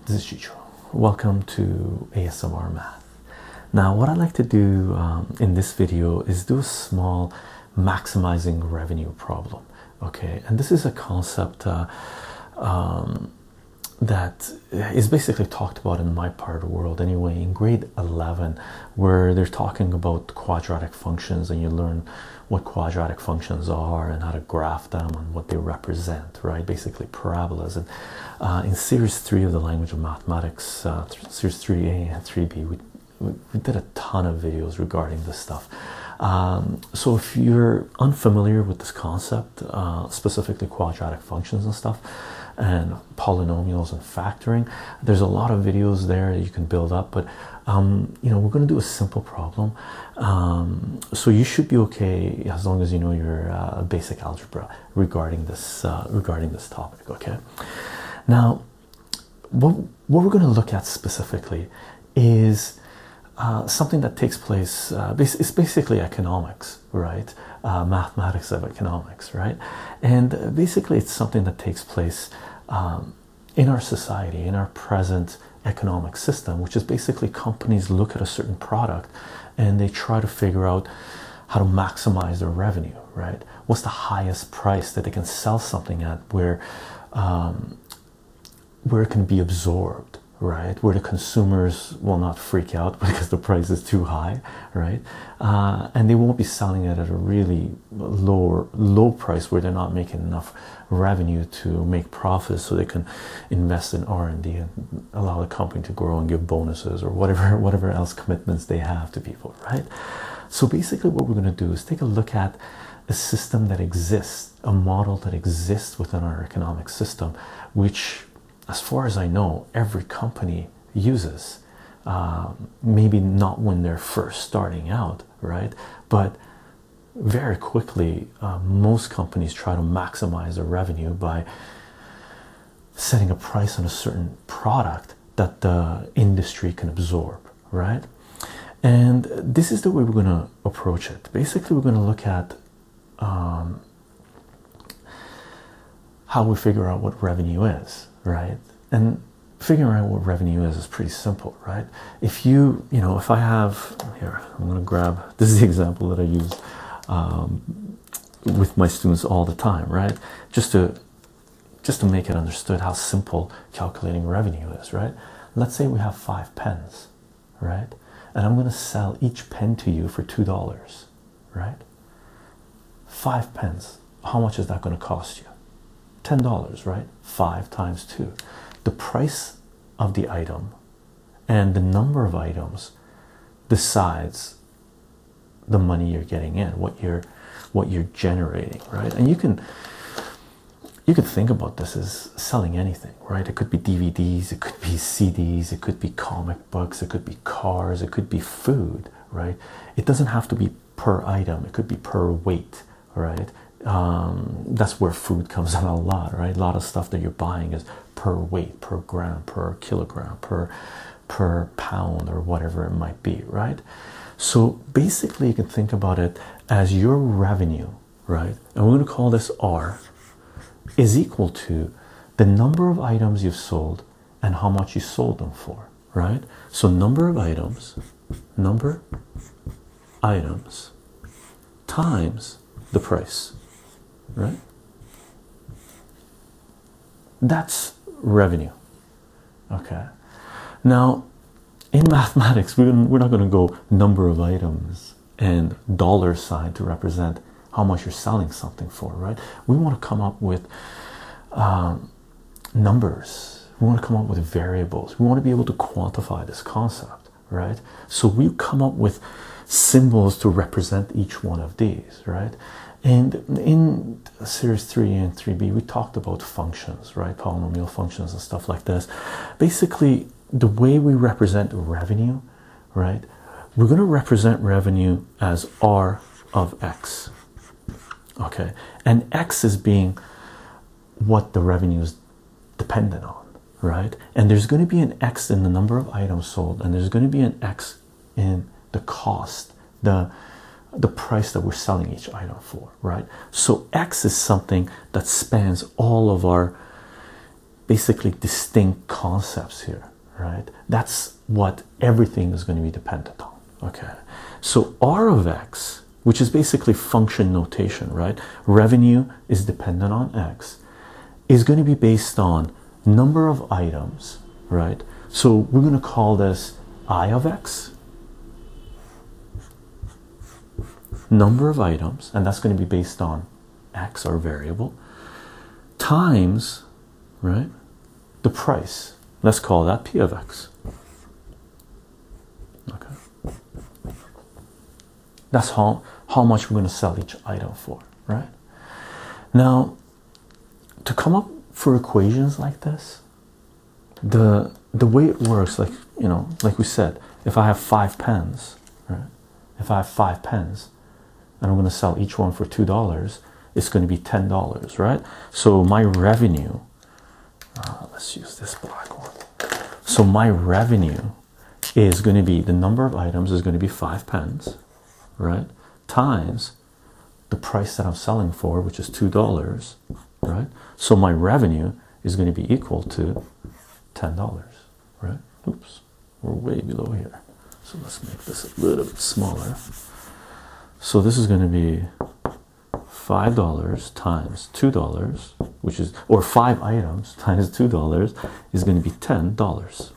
This is Chicho. Welcome to ASMR Math. Now, what I'd like to do in this video is do a small maximizing revenue problem. Okay, and this is a concept that is basically talked about in my part of the world anyway, in grade 11, where they're talking about quadratic functions, and you learn what quadratic functions are and how to graph them and what they represent, right? Basically parabolas. And in series 3 of the language of mathematics, series 3a and 3b, we did a ton of videos regarding this stuff. So if you're unfamiliar with this concept, specifically quadratic functions and stuff, and polynomials and factoring, there's a lot of videos there that you can build up, but you know, we're going to do a simple problem, so you should be okay as long as you know your basic algebra regarding this topic. Okay, now what we're going to look at specifically is something that takes place, it's basically economics, right? Mathematics of economics, right? And basically it's something that takes place in our society, in our present economic system, which is basically companies look at a certain product and they try to figure out how to maximize their revenue, right? What's the highest price that they can sell something at where it can be absorbed, right? Where the consumers will not freak out because the price is too high, right? And they won't be selling it at a really low price where they're not making enough revenue to make profits, so they can invest in R&D and allow the company to grow and give bonuses or whatever else commitments they have to people, right? So basically what we're going to do is take a look at a system that exists, a model that exists within our economic system, which, as far as I know, every company uses. Maybe not when they're first starting out, right? But very quickly, most companies try to maximize their revenue by setting a price on a certain product that the industry can absorb, right? And this is the way we're going to approach it. Basically, we're going to look at how we figure out what revenue is, right? And figuring out what revenue is pretty simple, right? If if I have here, I'm going to grab, this is the example that I use with my students all the time, right? Just to make it understood how simple calculating revenue is, right? Let's say we have 5 pens, right? And I'm going to sell each pen to you for $2, right? 5 pens. How much is that going to cost you? $10, right? 5 times 2. The price of the item and the number of items decides the money you're getting in, what you're generating, right? And you can think about this as selling anything, right? It could be DVDs, it could be CDs, it could be comic books, it could be cars, it could be food, right? It doesn't have to be per item, it could be per weight, right? That's where food comes in a lot, right? A lot of stuff that you're buying is per weight, per gram, per kilogram, per pound, or whatever it might be, right? So basically you can think about it as your revenue, right? And we're going to call this R, is equal to the number of items you've sold and how much you sold them for, right? So number of items times the price, right? That's revenue. Okay, now in mathematics we're not going to go number of items and dollar sign to represent how much you're selling something for, right? We want to come up with numbers, we want to come up with variables, we want to be able to quantify this concept, right? So we come up with symbols to represent each one of these, right? And in series 3 and 3b we talked about functions, right? Polynomial functions and stuff like this. Basically the way we represent revenue, right? We're going to represent revenue as R of X, okay? And X is being what the revenue is dependent on, right? And there's going to be an X in the number of items sold, and there's going to be an X in the cost, the price that we're selling each item for, right? So X is something that spans all of our basically distinct concepts here, right? That's what everything is going to be dependent on. Okay, so R of X, which is basically function notation, right? Revenue is dependent on X, is going to be based on number of items, right? So we're going to call this I of X, number of items, and that's going to be based on X, our variable, times, right, the price. Let's call that P of X. Okay, that's how much we're going to sell each item for, right? Now, to come up for equations like this, the way it works, like, you know, like we said, if I have 5 pens, right? If I have 5 pens and I'm going to sell each one for $2, it's going to be $10, right? So my revenue, let's use this black one. So my revenue is going to be, the number of items is going to be 5 pens, right, times the price that I'm selling for, which is $2, right? So my revenue is going to be equal to $10, right? Oops, we're way below here, so let's make this a little bit smaller. So this is going to be $5 times $2, which is, or 5 items times $2 is going to be $10.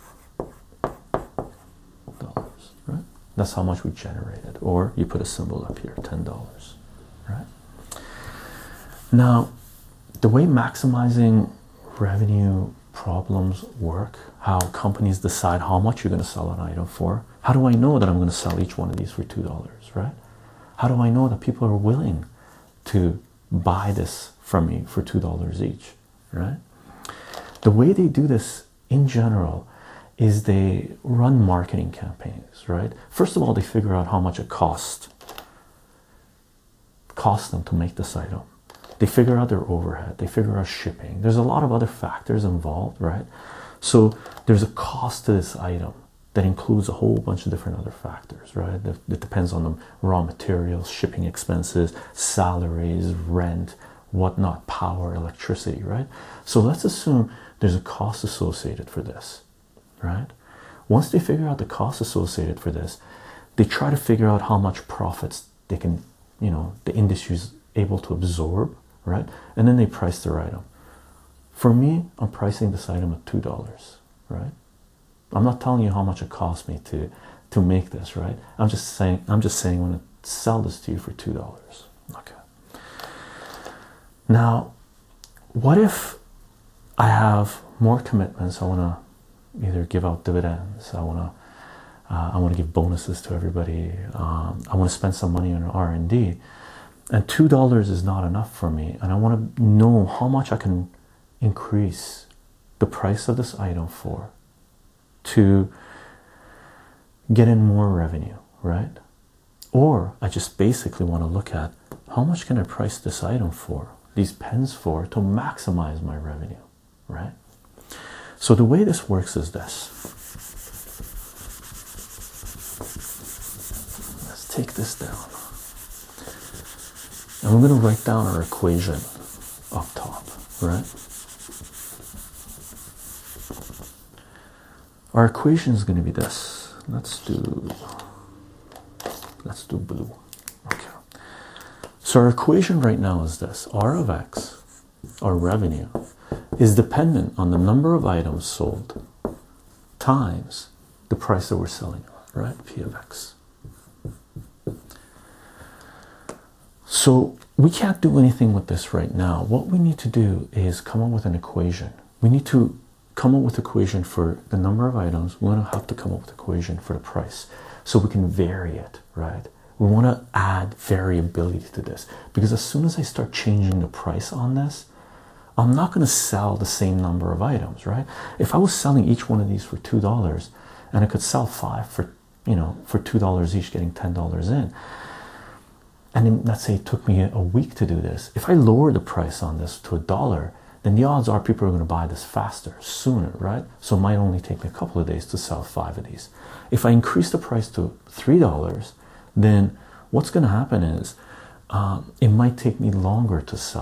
Right? That's how much we generated. Or you put a symbol up here, $10. Right? Now, the way maximizing revenue problems work, how companies decide how much you're going to sell an item for. How do I know that I'm going to sell each one of these for $2, right? How do I know that people are willing to buy this from me for $2 each, right? The way they do this in general is they run marketing campaigns, right? First of all, they figure out how much it costs them to make this item. They figure out their overhead, they figure out shipping. There's a lot of other factors involved, right? So there's a cost to this item that includes a whole bunch of different other factors, right? It depends on the raw materials, shipping expenses, salaries, rent, whatnot, power, electricity, right? So let's assume there's a cost associated for this, right? Once they figure out the cost associated for this, they try to figure out how much profits they can, you know, the industry is able to absorb, right? And then they price their item. For me, I'm pricing this item at $2, right? I'm not telling you how much it cost me to make this, right? I'm just saying I'm going to sell this to you for $2. Okay. Now, what if I have more commitments? I want to either give out dividends, I want to give bonuses to everybody, I want to spend some money on R&D, and $2 is not enough for me, and I want to know how much I can increase the price of this item for to get in more revenue, right? Or I just basically want to look at how much can I price this item for, these pens for, to maximize my revenue, right? So the way this works is this. Let's take this down. And we're going to write down our equation up top, right? Our equation is going to be this. Let's do blue. Okay. So our equation right now is this. R of X, our revenue, is dependent on the number of items sold times the price that we're selling, right? P of X. So we can't do anything with this right now. What we need to do is come up with an equation. We need to come up with an equation for the number of items. We're going to have to come up with an equation for the price so we can vary it, right? We want to add variability to this, because as soon as I start changing the price on this, I'm not going to sell the same number of items, right? If I was selling each one of these for $2 and I could sell 5 for, you know, for $2 each, getting $10 in, and then let's say it took me a week to do this, if I lower the price on this to $1, then the odds are people are going to buy this faster, sooner, right? So it might only take me a couple of days to sell 5 of these. If I increase the price to $3, then what's going to happen is it might take me longer to sell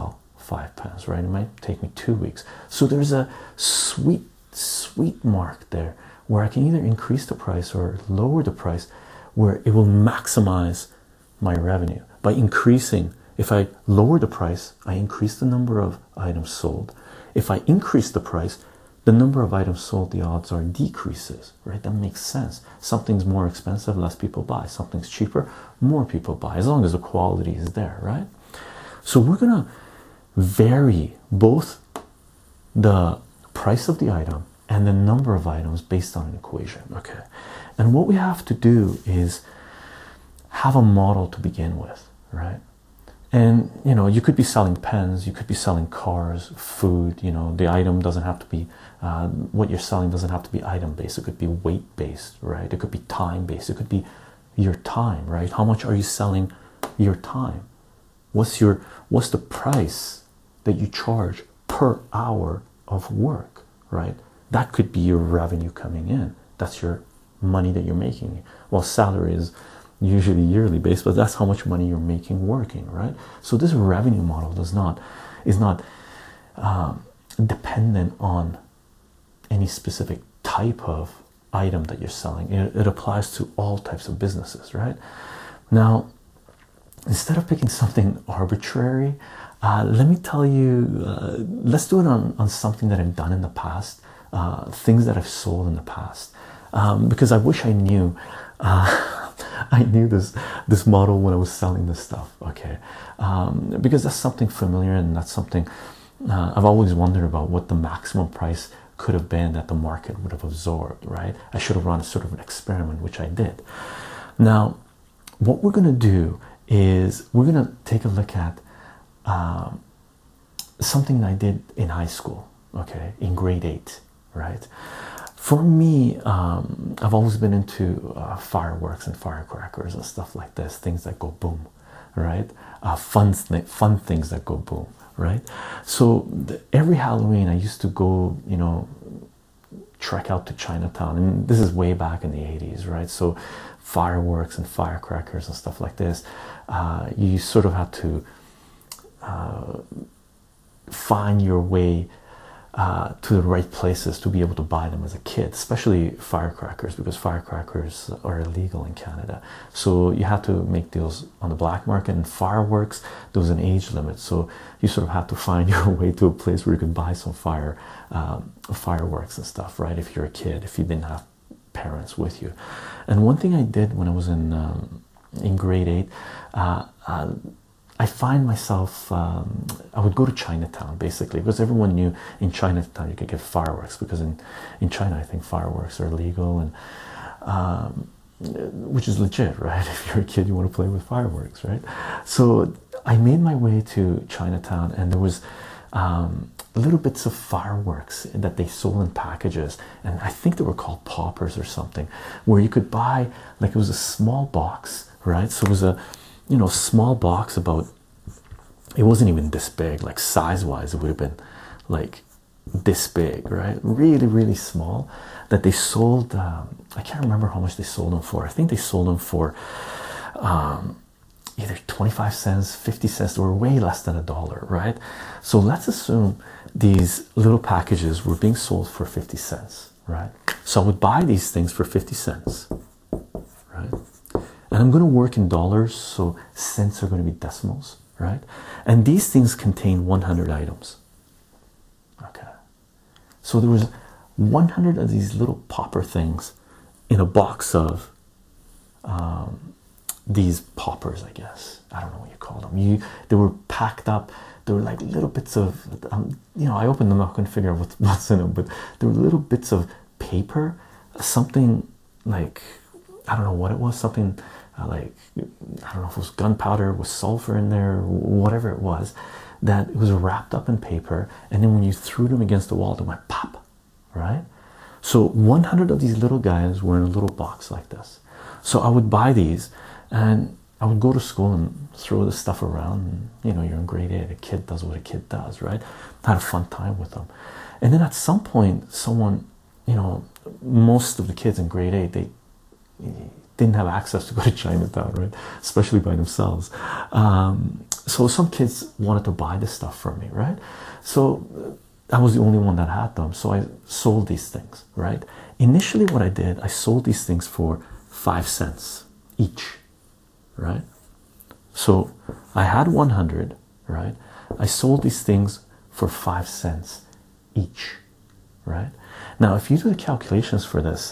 5 pence, right? It might take me 2 weeks. So there's a sweet mark there where I can either increase the price or lower the price, where it will maximize my revenue by increasing. If I lower the price, I increase the number of items sold. If I increase the price, the number of items sold, the odds are decreases, right? That makes sense. Something's more expensive, less people buy. Something's cheaper, more people buy, as long as the quality is there, right? So we're gonna vary both the price of the item and the number of items based on an equation, okay? And what we have to do is have a model to begin with, right? And you know, you could be selling pens, you could be selling cars, food. You know, the item doesn't have to be what you're selling doesn't have to be item based. It could be weight based, right? It could be time based. It could be your time, right? How much are you selling your time? What's the price that you charge per hour of work, right? That could be your revenue coming in. That's your money that you're making. Well, salary is usually yearly based, but that's how much money you're making working, right? So this revenue model is not dependent on any specific type of item that you're selling. It applies to all types of businesses, right? Now, instead of picking something arbitrary, let me tell you, let's do it on something that I've done in the past, things that I've sold in the past, because I wish I knew I knew this model when I was selling this stuff, okay? Because that's something familiar, and that's something I've always wondered about, what the maximum price could have been that the market would have absorbed, right? I should have run a sort of an experiment, which I did. Now, what we're going to do is we're going to take a look at something that I did in high school, okay, in grade 8, right? For me, I've always been into fireworks and firecrackers and stuff like this, things that go boom, right? Fun things that go boom, right? So every Halloween I used to go, you know, trek out to Chinatown, and this is way back in the 80s, right? So fireworks and firecrackers and stuff like this, you sort of have to find your way to the right places to be able to buy them as a kid, especially firecrackers, because firecrackers are illegal in Canada. So you have to make deals on the black market. And fireworks, there was an age limit, so you sort of have to find your way to a place where you can buy some fireworks and stuff, right? If you're a kid, if you didn't have parents with you. And one thing I did when I was in grade 8, I find myself, I would go to Chinatown basically, because everyone knew in Chinatown you could get fireworks, because in China I think fireworks are legal, and which is legit, right? If you're a kid, you want to play with fireworks, right? So I made my way to Chinatown, and there was little bits of fireworks that they sold in packages, and I think they were called poppers or something, where you could buy, like, it was a small box, right? So it was a, you know, small box, about, it wasn't even this big, like size wise it would have been like this big, right? Really, really small, that they sold, I can't remember how much they sold them for. I think they sold them for either 25 cents, 50 cents. They were way less than $1, right? So let's assume these little packages were being sold for 50 cents, right? So I would buy these things for 50 cents, right? And I'm going to work in dollars, so cents are going to be decimals, right? And these things contain 100 items. Okay. So there was 100 of these little popper things in a box of these poppers, I guess. I don't know what you call them. They were packed up. They were like little bits of, you know, I opened them up, I couldn't figure out what's in them, but there were little bits of paper, something like, I don't know what it was, something like, I don't know if it was gunpowder with sulfur in there, whatever it was, that it was wrapped up in paper, and then when you threw them against the wall, they went pop, right? So 100 of these little guys were in a little box like this. So I would buy these, and I would go to school and throw this stuff around, and, you know, you're in grade 8, a kid does what a kid does, right? I had a fun time with them. And then at some point, someone, you know, most of the kids in grade 8, they didn't have access to go to Chinatown, right? Especially by themselves. So some kids wanted to buy this stuff from me, right? So I was the only one that had them, so I sold these things, right? Initially what I did, I sold these things for 5 cents each, right? So I had 100, right? I sold these things for 5 cents each, right? Now if you do the calculations for this,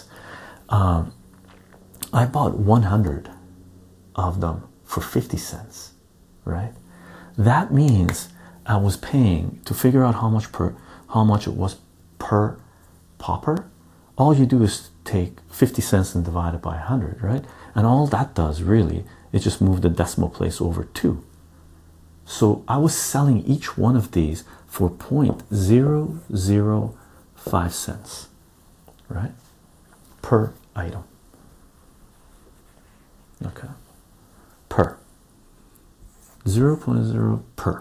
I bought 100 of them for 50 cents, right? That means I was paying, to figure out how much it was per popper, all you do is take 50 cents and divide it by 100, right? And all that does really is just move the decimal place over 2. So I was selling each one of these for 0.005 cents, right, per item. Okay, per 0.0 per,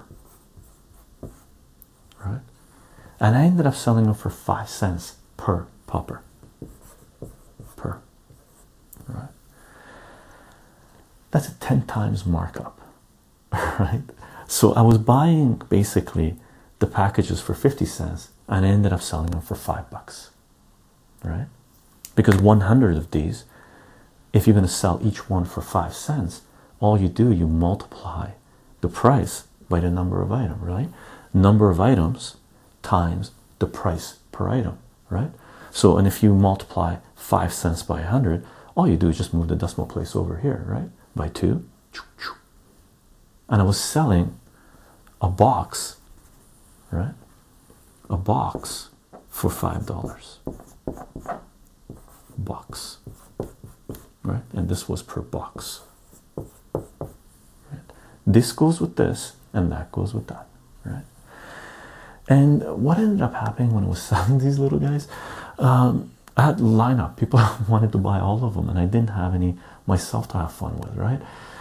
right? And I ended up selling them for 5 cents per popper, per, right? That's a 10 times markup, right? So I was buying basically the packages for 50 cents and I ended up selling them for $5, right? Because 100 of these, if you're going to sell each one for 5 cents, all you do, you multiply the price by the number of items, right? Number of items times the price per item, right? So, and if you multiply 5 cents by 100, all you do is just move the decimal place over here, right? By 2. And I was selling a box, right? A box for $5. Box, right? And this was per box. Right? This goes with this, and that goes with that, right? And what ended up happening when I was selling these little guys, I had a lineup. People wanted to buy all of them, and I didn't have any myself to have fun with, right?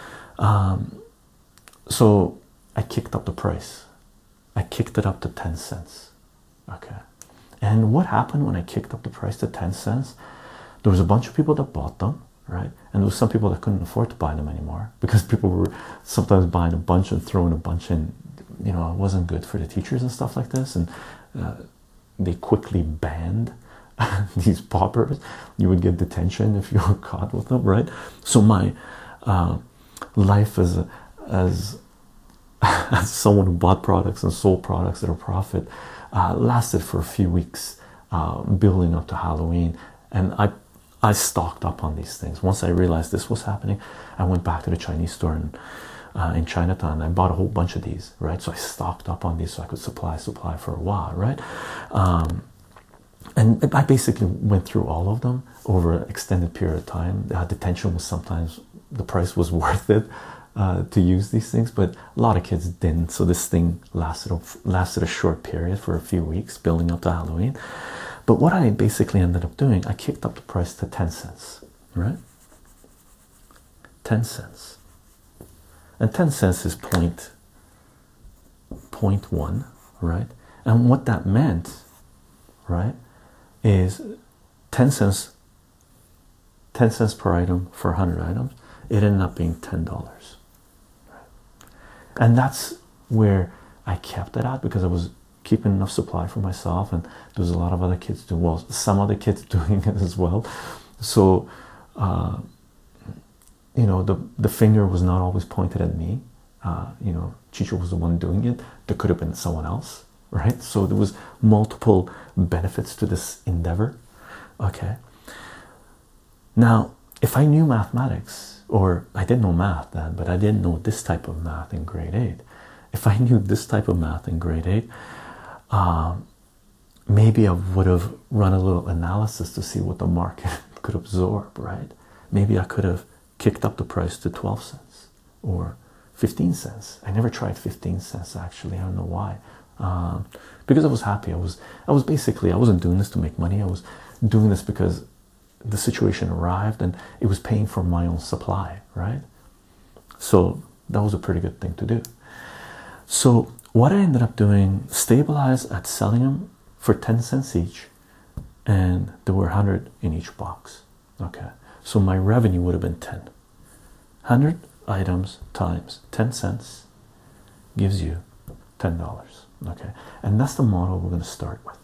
So I kicked up the price. I kicked it up to 10 cents. Okay. And what happened when I kicked up the price to 10 cents? There was a bunch of people that bought them, right? And there was some people that couldn't afford to buy them anymore because people were sometimes buying a bunch and throwing a bunch in. You know, it wasn't good for the teachers and stuff like this. And they quickly banned these poppers. You would get detention if you were caught with them, right? So my life as someone who bought products and sold products at a profit lasted for a few weeks, building up to Halloween. And I stocked up on these things. Once I realized this was happening, I went back to the Chinese store in Chinatown. I bought a whole bunch of these, right? So I stocked up on these so I could supply for a while, right? And I basically went through all of them over an extended period of time. Detention was sometimes, the price was worth it to use these things, but a lot of kids didn't. So this thing lasted a short period for a few weeks, building up to Halloween. But what I basically ended up doing, I kicked up the price to 10 cents, right? 10 cents. And 10 cents is point 0.1, right? And what that meant, right, is 10 cents per item for 100 items. It ended up being $10, right? And that's where I kept it at, because I was keeping enough supply for myself, and there was a lot of other kids doing, well, some other kids doing it as well. So you know, the finger was not always pointed at me. You know, Chicho was the one doing it. There could have been someone else, right? So there was multiple benefits to this endeavor. Okay. Now, if I knew mathematics, or I didn't know math then, but I didn't know this type of math in grade 8. If I knew this type of math in grade 8, maybe I would have run a little analysis to see what the market could absorb, right? Maybe I could have kicked up the price to 12 cents or 15 cents. I never tried 15 cents actually. I don't know why. Because I was happy. I was basically, I wasn't doing this to make money. I was doing this because the situation arrived and it was paying for my own supply, right? So that was a pretty good thing to do. So what I ended up doing, stabilized at selling them for 10 cents each, and there were 100 in each box. Okay, so my revenue would have been 10. 100 items times 10 cents gives you $10. Okay, and that's the model we're going to start with.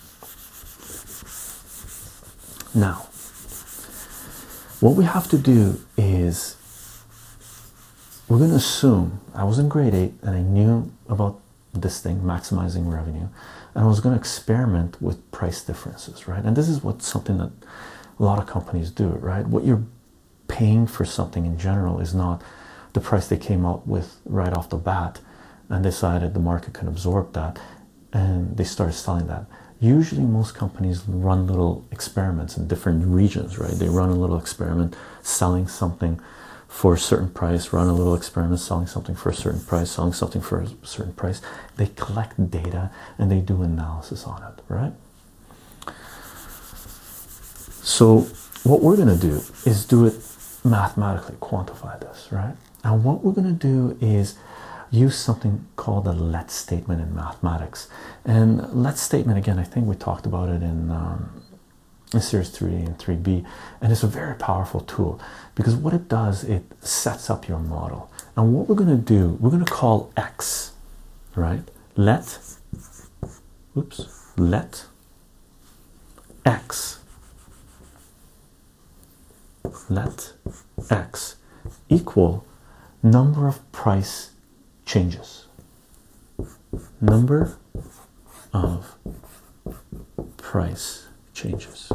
Now, what we have to do is we're going to assume I was in grade 8 and I knew about this thing, maximizing revenue, and I was going to experiment with price differences, right? And this is what something that a lot of companies do, right? What you're paying for something in general is not the price they came out with right off the bat and decided the market can absorb that, and they started selling that. Usually most companies run little experiments in different regions, right? They run a little experiment selling something for a certain price, run a little experiment selling something for a certain price, selling something for a certain price. They collect data and they do analysis on it, right? So what we're going to do is do it mathematically, quantify this, right? And what we're going to do is use something called a let statement in mathematics. And let statement, again, I think we talked about it in series 3 and 3b, and it's a very powerful tool because what it does, it sets up your model. And what we're going to do, we're going to call x, right? Let x equal number of price changes. Number of price changes.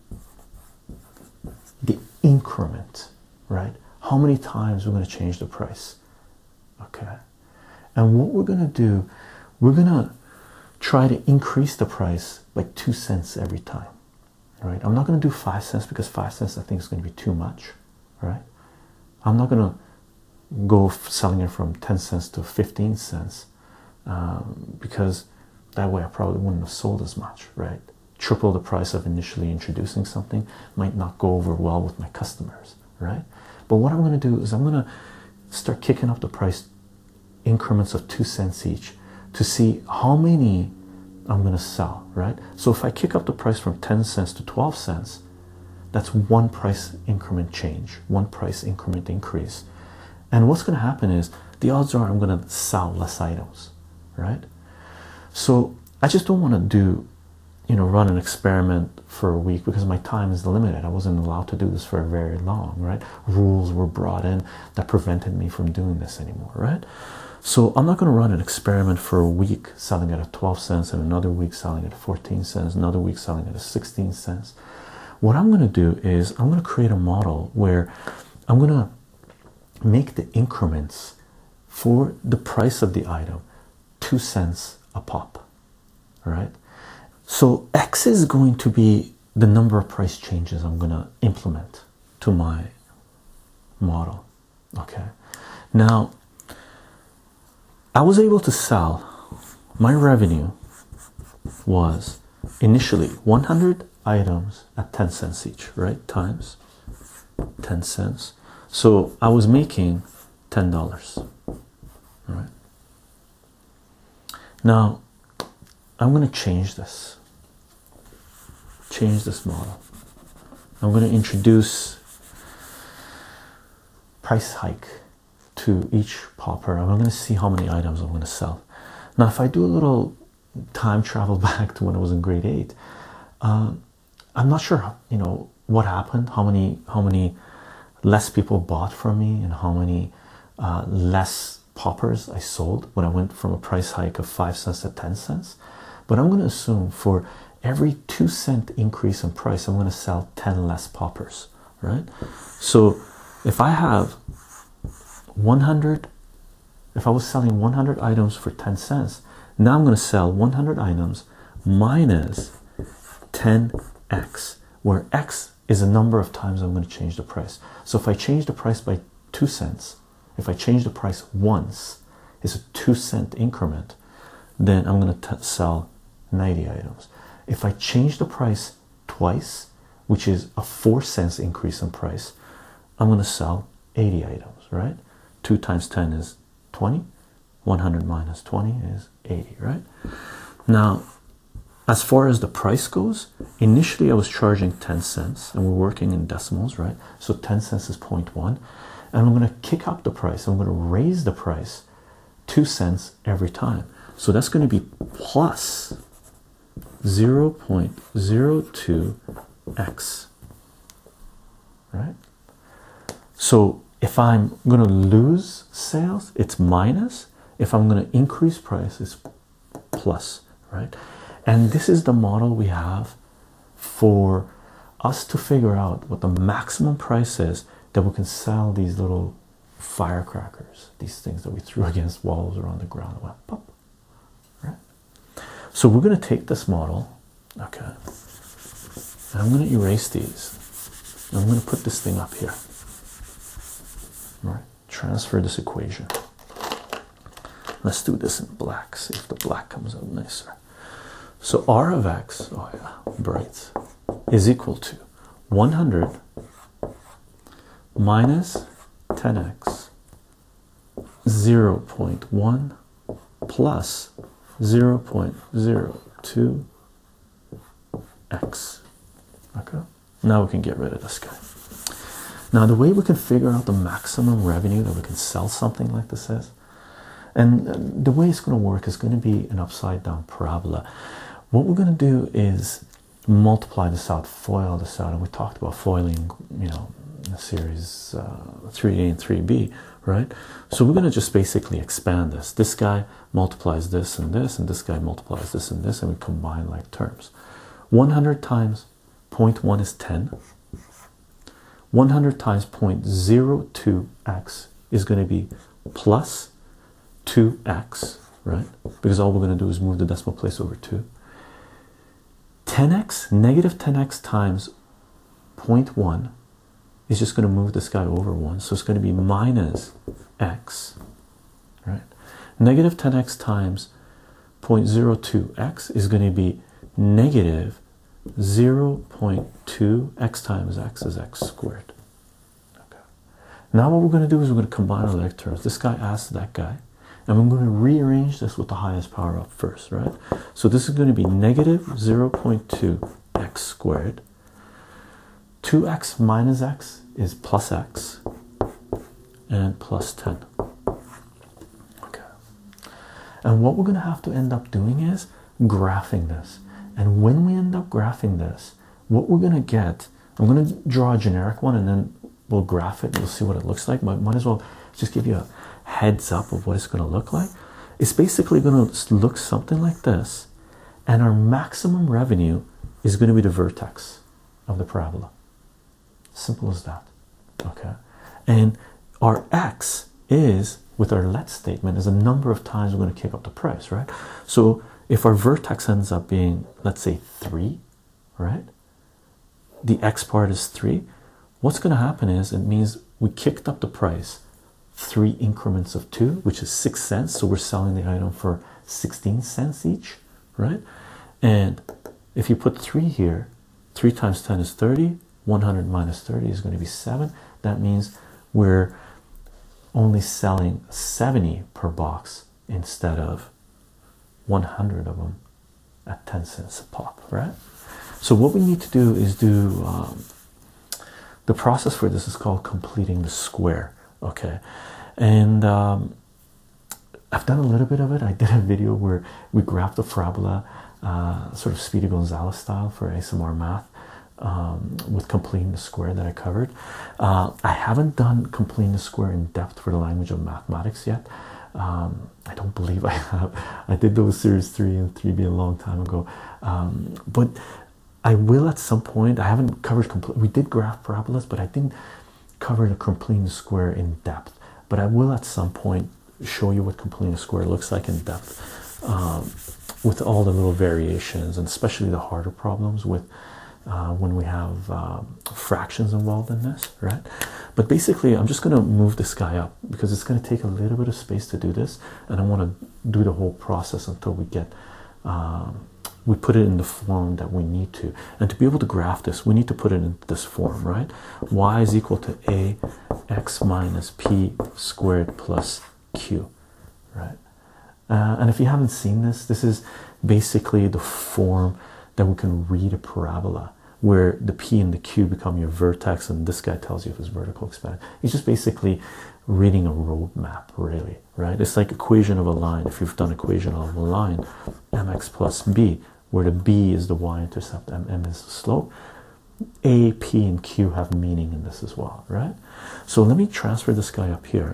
The increment, right? How many times we're going to change the price. Okay. And what we're going to do, we're going to try to increase the price by 2 cents every time. Right? I'm not going to do 5 cents because 5 cents I think is going to be too much, right? I'm not going to go selling it from 10 cents to 15 cents because that way I probably wouldn't have sold as much, right? Triple the price of initially introducing something might not go over well with my customers, right? But what I'm going to do is I'm going to start kicking up the price increments of 2 cents each to see how many I'm going to sell, right? So if I kick up the price from 10 cents to 12 cents, that's one price increment change, one price increment increase. And what's going to happen is the odds are I'm going to sell less items, right? So I just don't want to do, run an experiment for a week because my time is limited. I wasn't allowed to do this for very long, right? Rules were brought in that prevented me from doing this anymore, right? So I'm not going to run an experiment for a week selling it at 12 cents and another week selling it at 14 cents, another week selling it at 16 cents. What I'm going to do is I'm going to create a model where I'm going to make the increments for the price of the item 2 cents a pop, all right? So X is going to be the number of price changes I'm going to implement to my model, okay? Now, I was able to sell, my revenue was initially 100 items at 10 cents each, right? Times 10 cents. So I was making $10, right? Now, I'm going to change this model. I'm going to introduce price hike to each popper. I'm going to see how many items I'm going to sell. Now, if I do a little time travel back to when I was in grade 8, I'm not sure, what happened, how many less people bought from me and how many less poppers I sold when I went from a price hike of 5 cents to 10 cents. But I'm going to assume for every 2 cent increase in price, I'm going to sell 10 less poppers, right? So if I have 100, if I was selling 100 items for 10 cents, now I'm going to sell 100 items minus 10x, where x is the number of times I'm going to change the price. So if I change the price by 2 cents, if I change the price once, it's a 2 cent increment, then I'm going to sell 90 items. If I change the price twice, which is a 4 cents increase in price, I'm going to sell 80 items, right? 2 times 10 is 20. 100 minus 20 is 80, right? Now, as far as the price goes, initially I was charging 10 cents and we're working in decimals, right? So 10 cents is 0.1, and I'm going to kick up the price. I'm going to raise the price 2 cents every time. So that's going to be plus 0.02x, right? So if I'm going to lose sales, it's minus. If I'm going to increase price, it's plus, right? And this is the model we have for us to figure out what the maximum price is that we can sell these little firecrackers, these things that we threw against walls or on the ground and went pop, right? So we're going to take this model, okay, and I'm going to erase these. I'm going to put this thing up here, right? Transfer this equation. Let's do this in black, see if the black comes out nicer. So R of x, oh yeah, bright, is equal to 100 minus 10x 0.1 plus 0.02x. Okay, now we can get rid of this guy. Now the way we can figure out the maximum revenue that we can sell something like this is, and the way it's going to work is going to be an upside down parabola. What we're going to do is multiply this out, FOIL this out, and we talked about foiling, you know, in series 3A and 3B, right? So we're going to just basically expand this. This guy multiplies this, and this guy multiplies this, and we combine like terms. 100 times 0.1 is 10. 100 times 0.02x is going to be plus 2x, right? Because all we're going to do is move the decimal place over 2. 10x, negative 10x times 0.1 is just going to move this guy over 1. So it's going to be minus x, right? Negative 10x times 0.02x is going to be negative 0.2. X times x is x squared. Okay. Now what we're going to do is we're going to combine our like terms. This guy adds to that guy. And we're going to rearrange this with the highest power up first, right? So this is going to be negative 0.2x squared. 2x minus x is plus x, and plus 10. Okay. And what we're going to have to end up doing is graphing this. And when we end up graphing this, what we're going to get, I'm going to draw a generic one and then we'll graph it and we'll see what it looks like. But might as well just give you a heads up of what it's going to look like. It's basically going to look something like this, and our maximum revenue is going to be the vertex of the parabola. Simple as that. Okay, and our x is, with our let statement, is a number of times we're going to kick up the price, right? So if our vertex ends up being, let's say 3, right, the x part is 3, what's going to happen is it means we kicked up the price 3 increments of 2, which is 6 cents. So we're selling the item for 16 cents each, right? And if you put 3 here, 3 times 10 is 30. 100 minus 30 is going to be 7. That means we're only selling 70 per box instead of 100 of them at 10 cents a pop, right? So what we need to do is do the process for this is called completing the square. Okay, and I've done a little bit of it. I did a video where we graphed the parabola, sort of Speedy Gonzalez style for ASMR math, with completing the square that I covered. I haven't done completing the square in depth for the language of mathematics yet. I don't believe I have. I did those series 3 and 3B a long time ago, but I will at some point. I haven't covered complete. We did graph parabolas, but I didn't cover the completing the square in depth. But I will at some point show you what completing a square looks like in depth, with all the little variations, and especially the harder problems with when we have fractions involved in this, right? But basically I'm just going to move this guy up because it's going to take a little bit of space to do this, and I want to do the whole process until we get we put it in the form that we need to. And to be able to graph this, we need to put it in this form, right? Y is equal to ax minus p squared plus q, right? And if you haven't seen this, this is basically the form that we can read a parabola. where the P and the Q become your vertex, and this guy tells you if it's vertical expansion. It's just basically reading a roadmap, really, right? It's like equation of a line. If you've done equation of a line, mx plus b, where the b is the y-intercept and m is the slope, a, p, and q have meaning in this as well, right? So let me transfer this guy up here.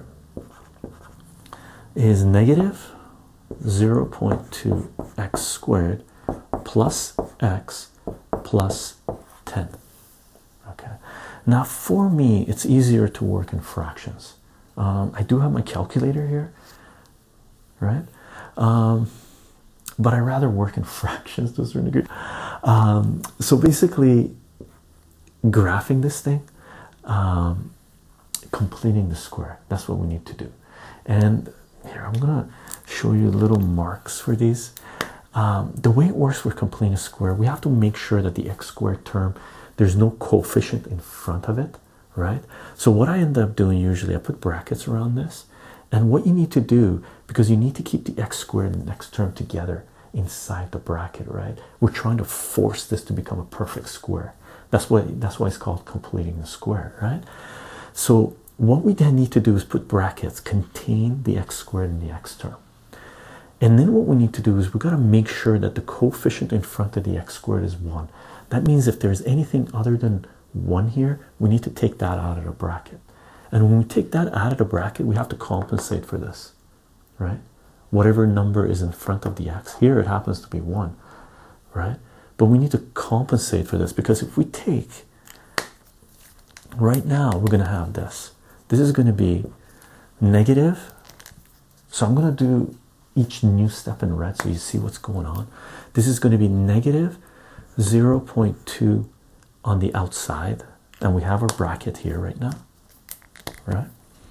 Is negative 0.2 x squared plus x plus 10. Okay, now for me it's easier to work in fractions. I do have my calculator here, right? But I rather work in fractions to a certain degree. So basically graphing this thing, completing the square, that's what we need to do. And here I'm gonna show you little marks for these. The way it works for completing a square, we have to make sure that the x squared term, there's no coefficient in front of it, right? So what I end up doing usually, I put brackets around this, and what you need to do, because you need to keep the x squared and the next term together inside the bracket, right? We're trying to force this to become a perfect square. That's why it's called completing the square, right? So what we then need to do is put brackets, contain the x squared and the x term. And then what we need to do is we've got to make sure that the coefficient in front of the x squared is 1. That means if there's anything other than 1 here, we need to take that out of the bracket. And when we take that out of the bracket, we have to compensate for this, right? Whatever number is in front of the x. Here it happens to be 1, right? But we need to compensate for this, because if we take, right now we're going to have this. This is going to be negative. So I'm going to do each new step in red so you see what's going on. This is going to be negative 0.2 on the outside, and we have our bracket here right now, right?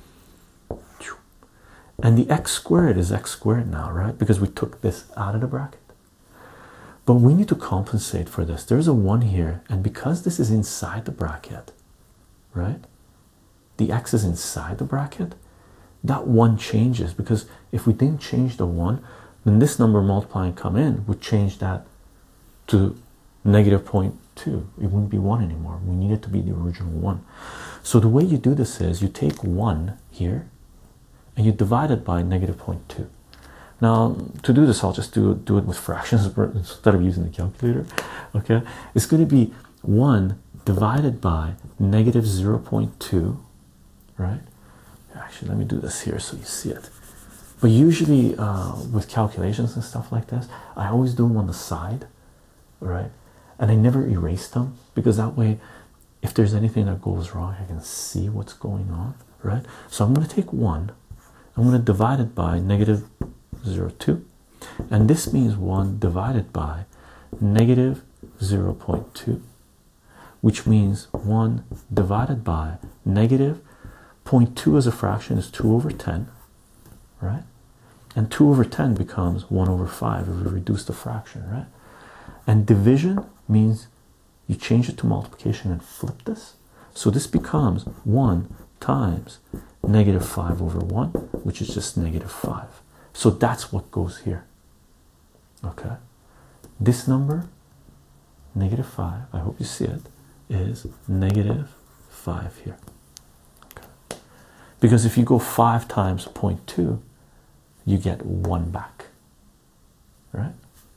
And the x squared is x squared now, right? Because we took this out of the bracket. But we need to compensate for this. There's a 1 here, and because this is inside the bracket, right? The x is inside the bracket, that 1 changes, because if we didn't change the 1, then this number multiplying come in would change that to negative 0.2. It wouldn't be 1 anymore. We need it to be the original 1. So the way you do this is you take 1 here and you divide it by negative 0.2. Now to do this, I'll just do it with fractions instead of using the calculator. Okay, it's going to be 1 divided by negative 0.2, right? Actually, let me do this here so you see it. But usually with calculations and stuff like this, I always do them on the side, right? And I never erase them, because that way if there's anything that goes wrong, I can see what's going on, right? So I'm going to take 1, I'm going to divide it by negative 0.2, and this means 1 divided by negative 0.2, which means 1 divided by negative 0.2 as a fraction is 2 over 10, right? And 2 over 10 becomes 1 over 5 if we reduce the fraction, right? And division means you change it to multiplication and flip this. So this becomes 1 times negative 5 over 1, which is just negative 5. So that's what goes here. Okay, this number, negative 5, I hope you see it, is negative 5 here. Okay, because if you go 5 times 0.2, you get 1 back, right?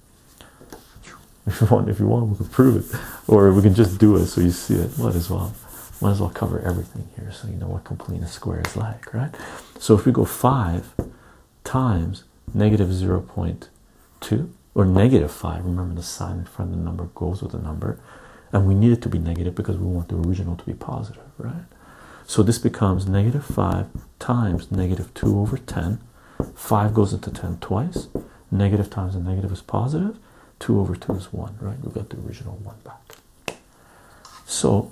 If you want, we can prove it, or we can just do it so you see it. Might as well cover everything here so you know what completing a square is like, right? So if we go 5 times negative 0.2, or negative 5, remember the sign in front of the number goes with the number, and we need it to be negative because we want the original to be positive, right? So this becomes negative 5 times negative 2 over 10. 5 goes into 10 twice. Negative times a negative is positive. 2 over 2 is 1, right? We got the original 1 back. So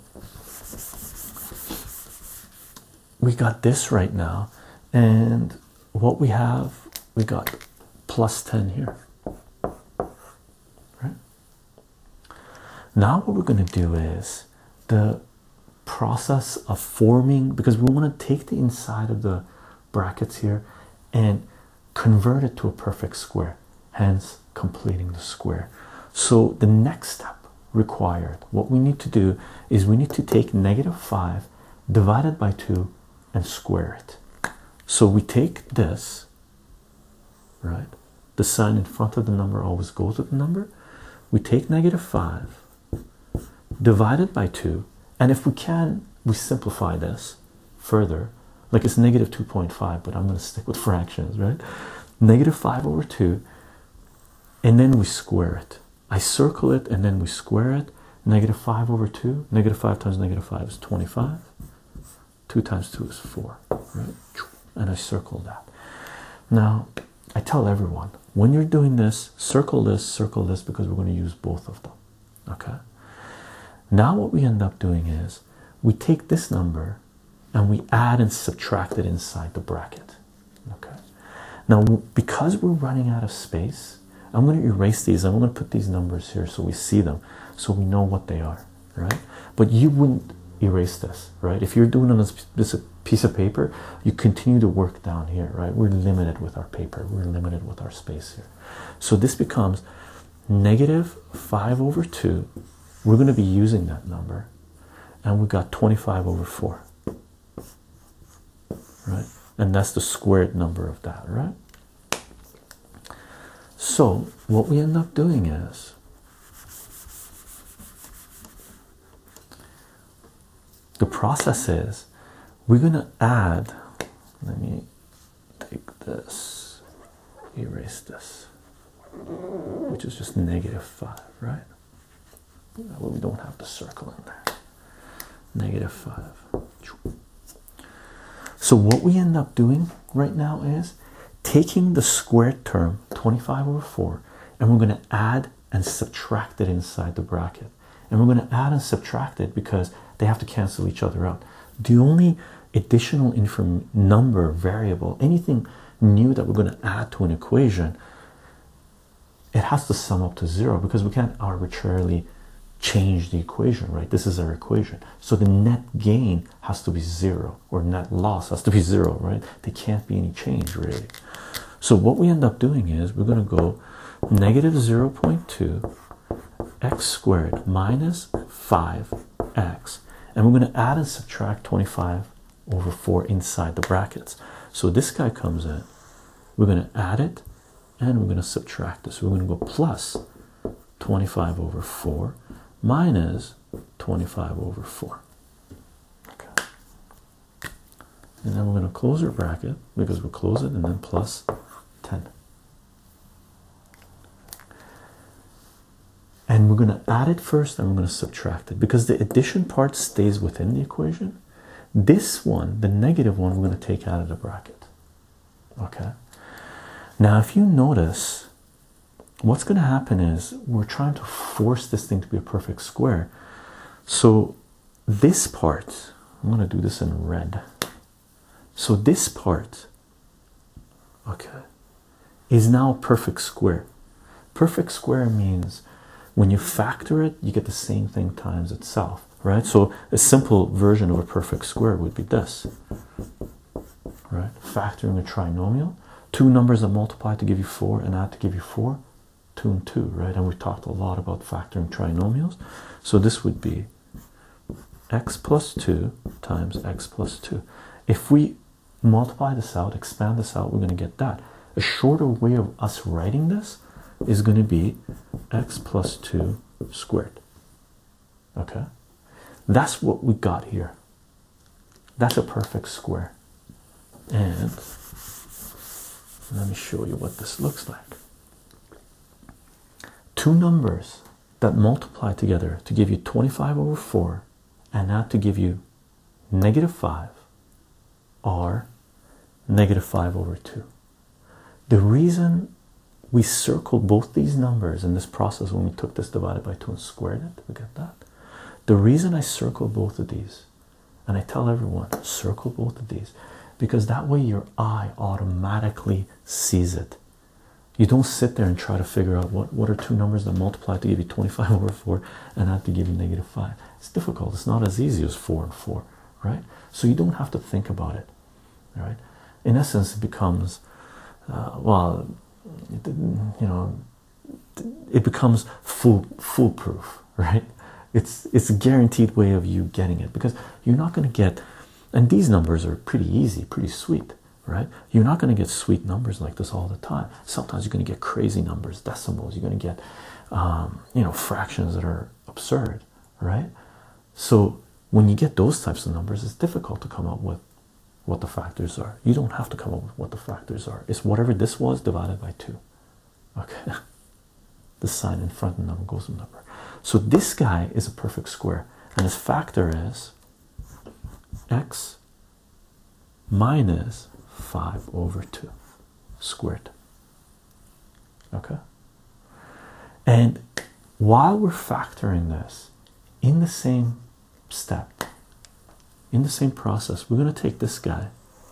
we got this right now, and what we have, we got plus 10 here, right? Now what we're going to do is the process of forming, because we want to take the inside of the brackets here and convert it to a perfect square, hence completing the square. So the next step required. What we need to do is we need to take -5 divided by 2 and square it. So we take this, right? The sign in front of the number always goes with the number. We take -5 divided by 2, and if we can, we simplify this further. Like it's -2.5, but I'm going to stick with fractions, right? -5/2, and then we square it. I circle it and then we square it. -5/2, -5 times -5 is 25. 2 times 2 is 4, right? And I circle that. Now, I tell everyone, when you're doing this, circle this, because we're going to use both of them, okay? Now what we end up doing is we take this number and we add and subtract it inside the bracket, okay? Now, because we're running out of space, I'm going to erase these. I'm going to put these numbers here so we see them, so we know what they are, right? But you wouldn't erase this, right? If you're doing it on this piece of paper, you continue to work down here, right? We're limited with our paper. We're limited with our space here. So this becomes -5/2. We're going to be using that number, and we got 25/4, right? And that's the squared number of that, right? So what we end up doing is the process is we're going to add, let me take this, erase this, which is just -5, right? That way we don't have the circle in there. -5. So what we end up doing right now is taking the squared term 25/4, and we're going to add and subtract it inside the bracket. And we're going to add and subtract it because they have to cancel each other out. The only additional number, variable, anything new that we're going to add to an equation, it has to sum up to 0, because we can't arbitrarily change the equation, right? This is our equation, so the net gain has to be 0, or net loss has to be 0, right? There can't be any change, really. So what we end up doing is we're going to go -0.2 x squared minus 5x, and we're going to add and subtract 25/4 inside the brackets. So this guy comes in, we're going to add it, and we're going to subtract this. We're going to go plus 25/4 minus 25/4. Okay. And then we're going to close our bracket, because we'll close it, and then plus 10. And we're going to add it first, and we're going to subtract it, because the addition part stays within the equation. This one, the negative one, we're going to take out of the bracket. Okay. Now, if you notice, what's going to happen is we're trying to force this thing to be a perfect square. So this part, I'm going to do this in red. So this part, okay, is now a perfect square. Perfect square means when you factor it, you get the same thing times itself, right? So a simple version of a perfect square would be this, right? Factoring a trinomial, two numbers that multiply to give you 4 and add to give you 4, 2 and 2, right? And we've talked a lot about factoring trinomials. So this would be x plus 2 times x plus 2. If we multiply this out, expand this out, we're going to get that. A shorter way of us writing this is going to be x plus 2 squared. Okay, that's what we got here. That's a perfect square. And let me show you what this looks like. Two numbers that multiply together to give you 25/4 and add to give you -5 are -5/2. The reason we circled both these numbers in this process when we took this divided by 2 and squared it, we get that. The reason I circle both of these, and I tell everyone, circle both of these, because that way your eye automatically sees it. You don't sit there and try to figure out what are two numbers that multiply to give you 25/4 and add to give you -5. It's difficult. It's not as easy as 4 and 4, right? So you don't have to think about it, right? In essence, it becomes it becomes foolproof, right? It's a guaranteed way of you getting it, because you're not going to get, and these numbers are pretty easy, pretty sweet, right? You're not going to get sweet numbers like this all the time. Sometimes you're going to get crazy numbers, decimals. You're going to get you know, fractions that are absurd, right? So when you get those types of numbers, it's difficult to come up with what the factors are. You don't have to come up with what the factors are. It's whatever this was divided by 2. Okay. The sign in front of the number goes with number. So this guy is a perfect square, and his factor is x minus 5 over 2 squared. Okay. And while we're factoring this, in the same step, in the same process, we're going to take this guy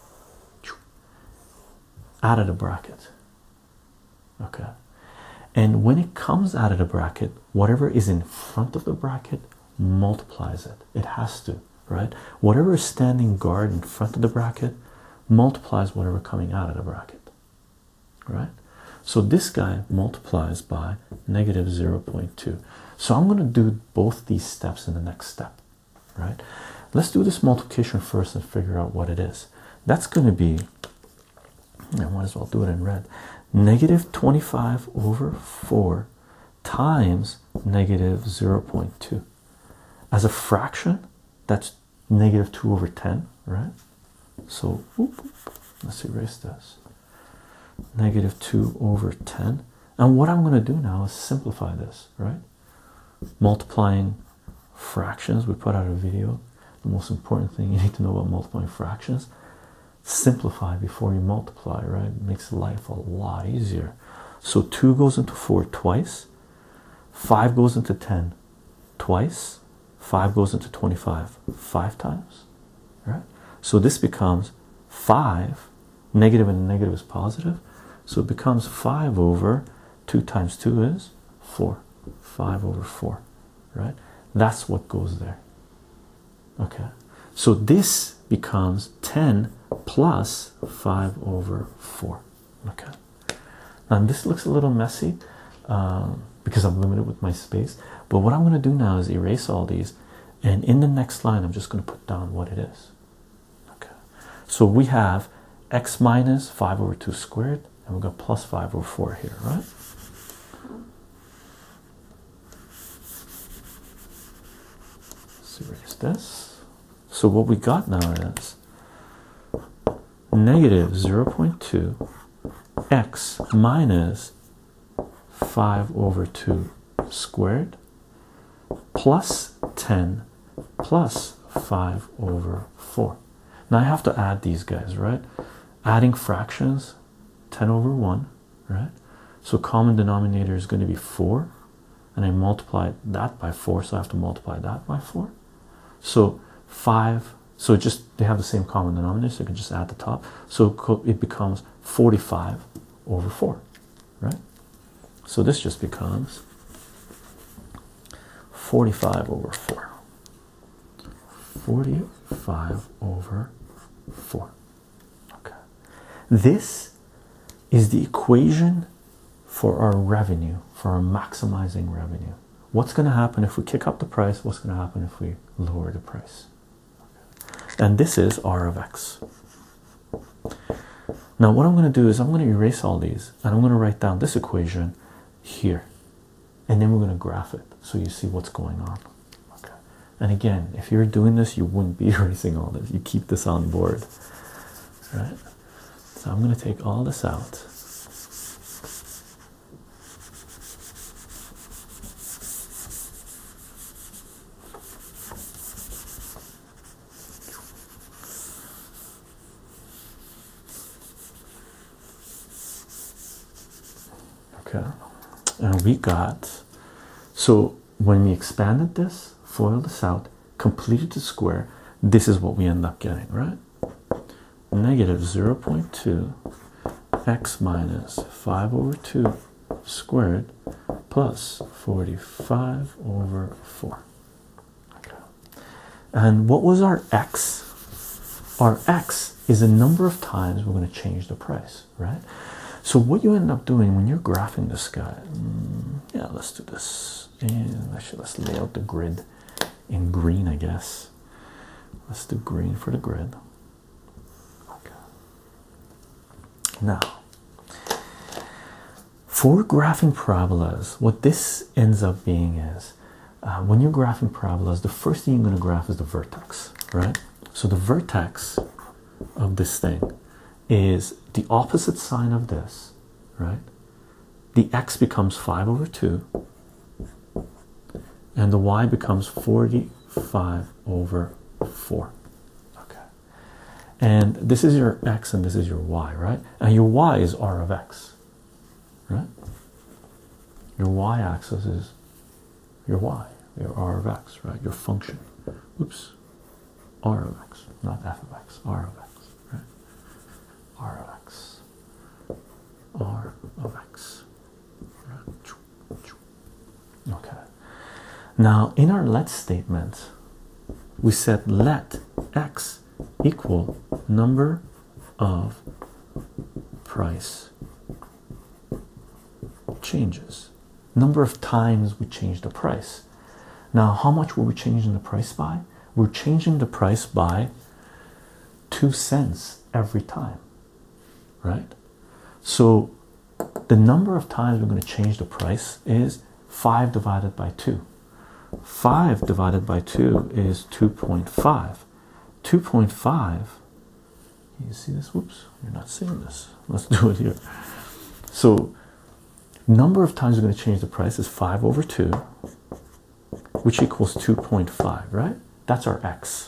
out of the bracket. Okay. And when it comes out of the bracket, whatever is in front of the bracket multiplies it. It has to, right? Whatever is standing guard in front of the bracket multiplies whatever coming out of the bracket, right? So this guy multiplies by negative 0.2. So I'm going to do both these steps in the next step, right? Let's do this multiplication first and figure out what it is. That's going to be, I might as well do it in red, negative 25 over 4 times negative 0.2. As a fraction, that's negative 2 over 10, right? So let's erase this. Negative 2 over 10. And what I'm going to do now is simplify this, right? Multiplying fractions. We put out a video. The most important thing you need to know about multiplying fractions: simplify before you multiply, right? It makes life a lot easier. So 2 goes into 4 twice, 5 goes into 10 twice, 5 goes into 25 5 times, right? So this becomes 5, negative and negative is positive, so it becomes 5 over 2 times 2 is 4, 5 over 4, right? That's what goes there. Okay, so this becomes 10 plus 5 over 4. Okay, now this looks a little messy because I'm limited with my space, but what I'm going to do now is erase all these, and in the next line I'm just going to put down what it is. Okay, so we have x minus 5 over 2 squared, and we've got plus 5 over 4 here, right? Let's erase this. So what we got now is negative 0.2 x minus 5 over 2 squared plus 10 plus 5 over 4. Now I have to add these guys, right? Adding fractions, 10 over 1, right? So common denominator is going to be 4, and I multiply that by 4, so I have to multiply that by 4. So 5, so just they have the same common denominator, so you can just add the top. So it becomes 45 over 4, right? So this just becomes 45 over 4. 45 over 4. Okay. This is the equation for our revenue, for our maximizing revenue. What's going to happen if we kick up the price? What's going to happen if we lower the price? And this is R of X. Now what I'm going to do is I'm going to erase all these, and I'm going to write down this equation here, and then we're going to graph it so you see what's going on. Okay. And again, if you're doing this, you wouldn't be erasing all this. You keep this on board, right? So I'm going to take all this out. Okay, and we got, so when we expanded this, FOILed this out, completed the square, this is what we end up getting, right? Negative 0.2 x minus 5 over 2 squared plus 45 over 4. Okay. And what was our x? Our x is the number of times we're going to change the price, right? So what you end up doing when you're graphing this guy, yeah, Yeah, let's do this. And actually, let's lay out the grid in green, I guess. Let's do green for the grid. Okay. Now, for graphing parabolas, what this ends up being is when you're graphing parabolas, the first thing you're going to graph is the vertex, right? So the vertex of this thing is the opposite sign of this, right? The x becomes 5 over 2, and the y becomes 45 over 4. Okay. And this is your x and this is your y, right? And your y is r of x, right? Your y-axis is your y, your r of x, right? Your function. Oops. R of x, not f of x, r of x, right? R of x. R of x. Okay. Now, in our let statement, we said let x equal number of price changes. Number of times we change the price. Now, how much were we changing the price by? We're changing the price by 2 cents every time, right? So the number of times we're going to change the price is 5 divided by 2. 5 divided by 2 is 2.5. 2.5, you see this? Whoops, you're not seeing this. Let's do it here. So number of times we're going to change the price is 5 over 2, which equals 2.5, right? That's our x.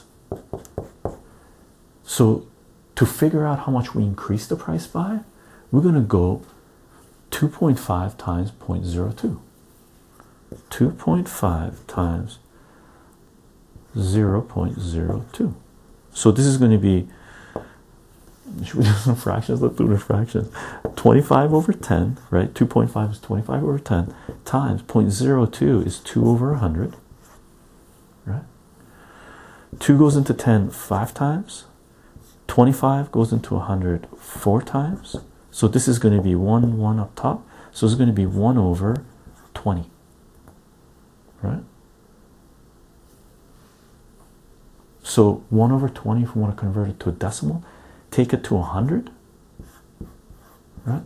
So to figure out how much we increase the price by, we're going to go 2.5 times 0.02. 2.5 times 0.02. So this is going to be, should we do some fractions? Let's do the fractions. 25 over 10, right? 2.5 is 25 over 10 times 0.02 is 2 over 100, right? 2 goes into 10 5 times. 25 goes into 100 4 times. So this is going to be 1 up top. So it's going to be 1 over 20, right? So 1 over 20, if we want to convert it to a decimal, take it to 100, right?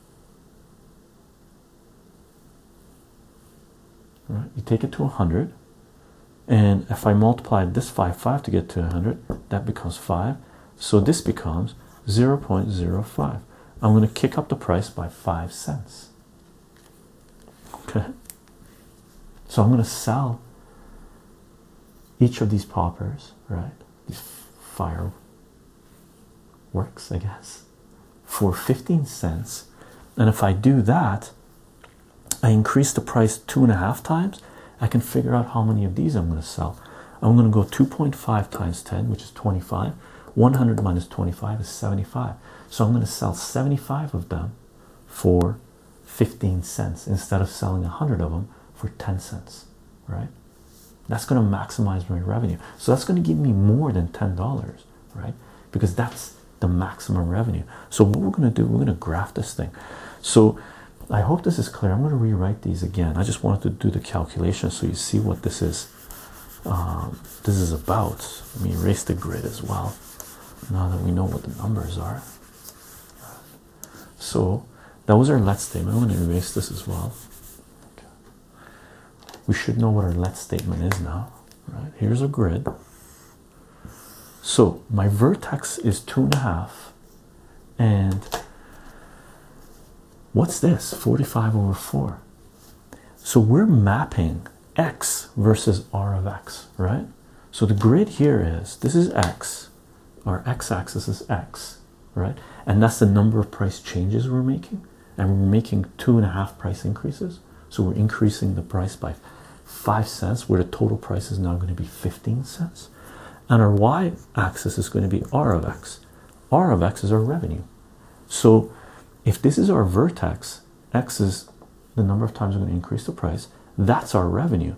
Right, you take it to 100, and if I multiply this 5 to get to 100, that becomes 5. So this becomes 0.05. I'm going to kick up the price by 5 cents. Okay. So I'm going to sell each of these poppers, right? These fireworks, I guess, for 15 cents. And if I do that, I increase the price 2.5 times. I can figure out how many of these I'm going to sell. I'm going to go 2.5 times 10, which is 25. 100 minus 25 is 75. So I'm going to sell 75 of them for 15 cents instead of selling 100 of them for 10 cents, right? That's going to maximize my revenue. So that's going to give me more than $10, right? Because that's the maximum revenue. So what we're going to do, we're going to graph this thing. So I hope this is clear. I'm going to rewrite these again. I just wanted to do the calculation so you see what this is. This is about. Let me erase the grid as well, now that we know what the numbers are. So that was our let statement. I'm going to erase this as well. Okay. We should know what our let statement is now, right? Here's a grid. So my vertex is 2.5, and what's this? 45 over 4. So we're mapping x versus r of x, right? So the grid here is, this is x, our x-axis is x, right? And that's the number of price changes we're making, and we're making 2.5 price increases. So we're increasing the price by 5 cents, where the total price is now going to be 15 cents. And our y-axis is going to be r of x. R of x is our revenue. So if this is our vertex, x is the number of times we're going to increase the price, that's our revenue.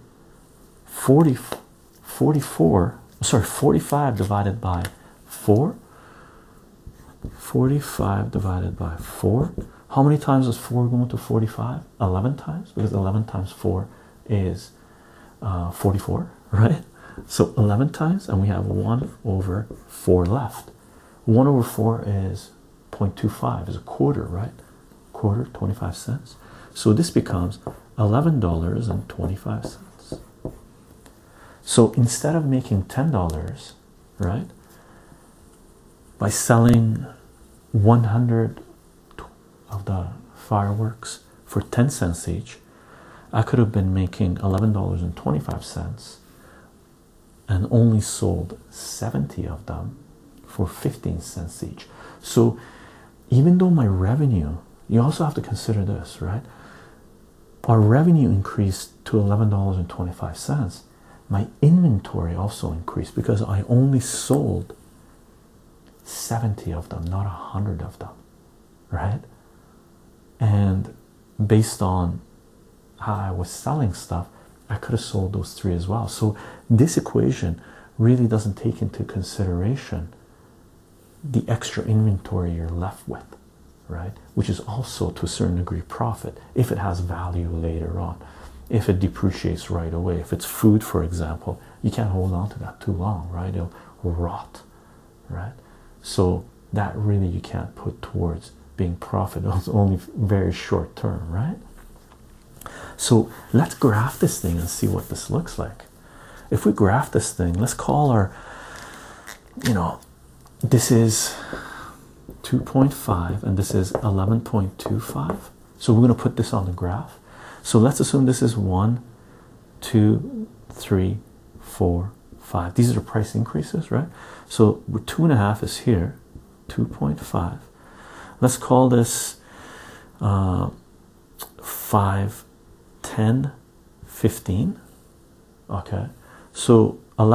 45 divided by 4. 45 divided by 4 How many times is 4 going to 45? 11 times, because 11 times 4 is 44, right? So 11 times, and we have 1 over 4 left. 1 over 4 is 0.25, is a quarter, right? Quarter, 25 cents. So this becomes $11.25. So instead of making $10, right, by selling 100 of the fireworks for 10 cents each, I could have been making $11.25 and only sold 70 of them for 15 cents each. So even though my revenue, you also have to consider this, right? Our revenue increased to $11.25. My inventory also increased because I only sold 70 of them, not 100 of them, right? And based on how I was selling stuff, I could have sold those 3 as well. So this equation really doesn't take into consideration the extra inventory you're left with, right? Which is also to a certain degree profit if it has value later on. If it depreciates right away, if it's food, for example, you can't hold on to that too long, right? It'll rot, right? So that really you can't put towards being profit. It's only very short term, right? So let's graph this thing and see what this looks like. If we graph this thing, let's call our, this is 2.5 and this is 11.25. So we're going to put this on the graph. So let's assume this is 1, 2, 3, 4, 5. These are the price increases, right? So 2.5 is here, 2.5. Let's call this 5, 10, 15. Okay, so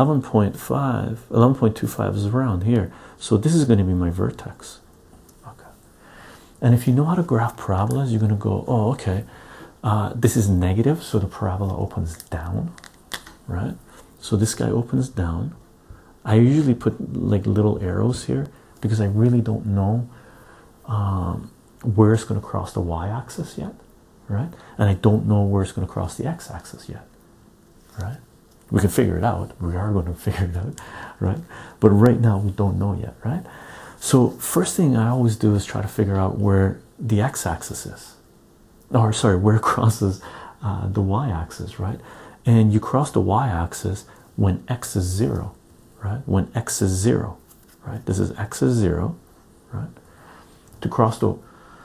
11.25 is around here. So this is going to be my vertex. Okay, and if you know how to graph parabolas, you're going to go, oh, okay, this is negative, so the parabola opens down, right? So this guy opens down. I usually put like little arrows here because I really don't know where it's going to cross the y-axis yet, right? And I don't know where it's going to cross the x-axis yet, right? We can figure it out. We are going to figure it out, right? But right now we don't know yet, right? So first thing I always do is try to figure out where the x-axis is, or sorry, where it crosses the y-axis, right? And you cross the y-axis when x is 0, right? When x is 0, right? This is x is 0, right? To cross the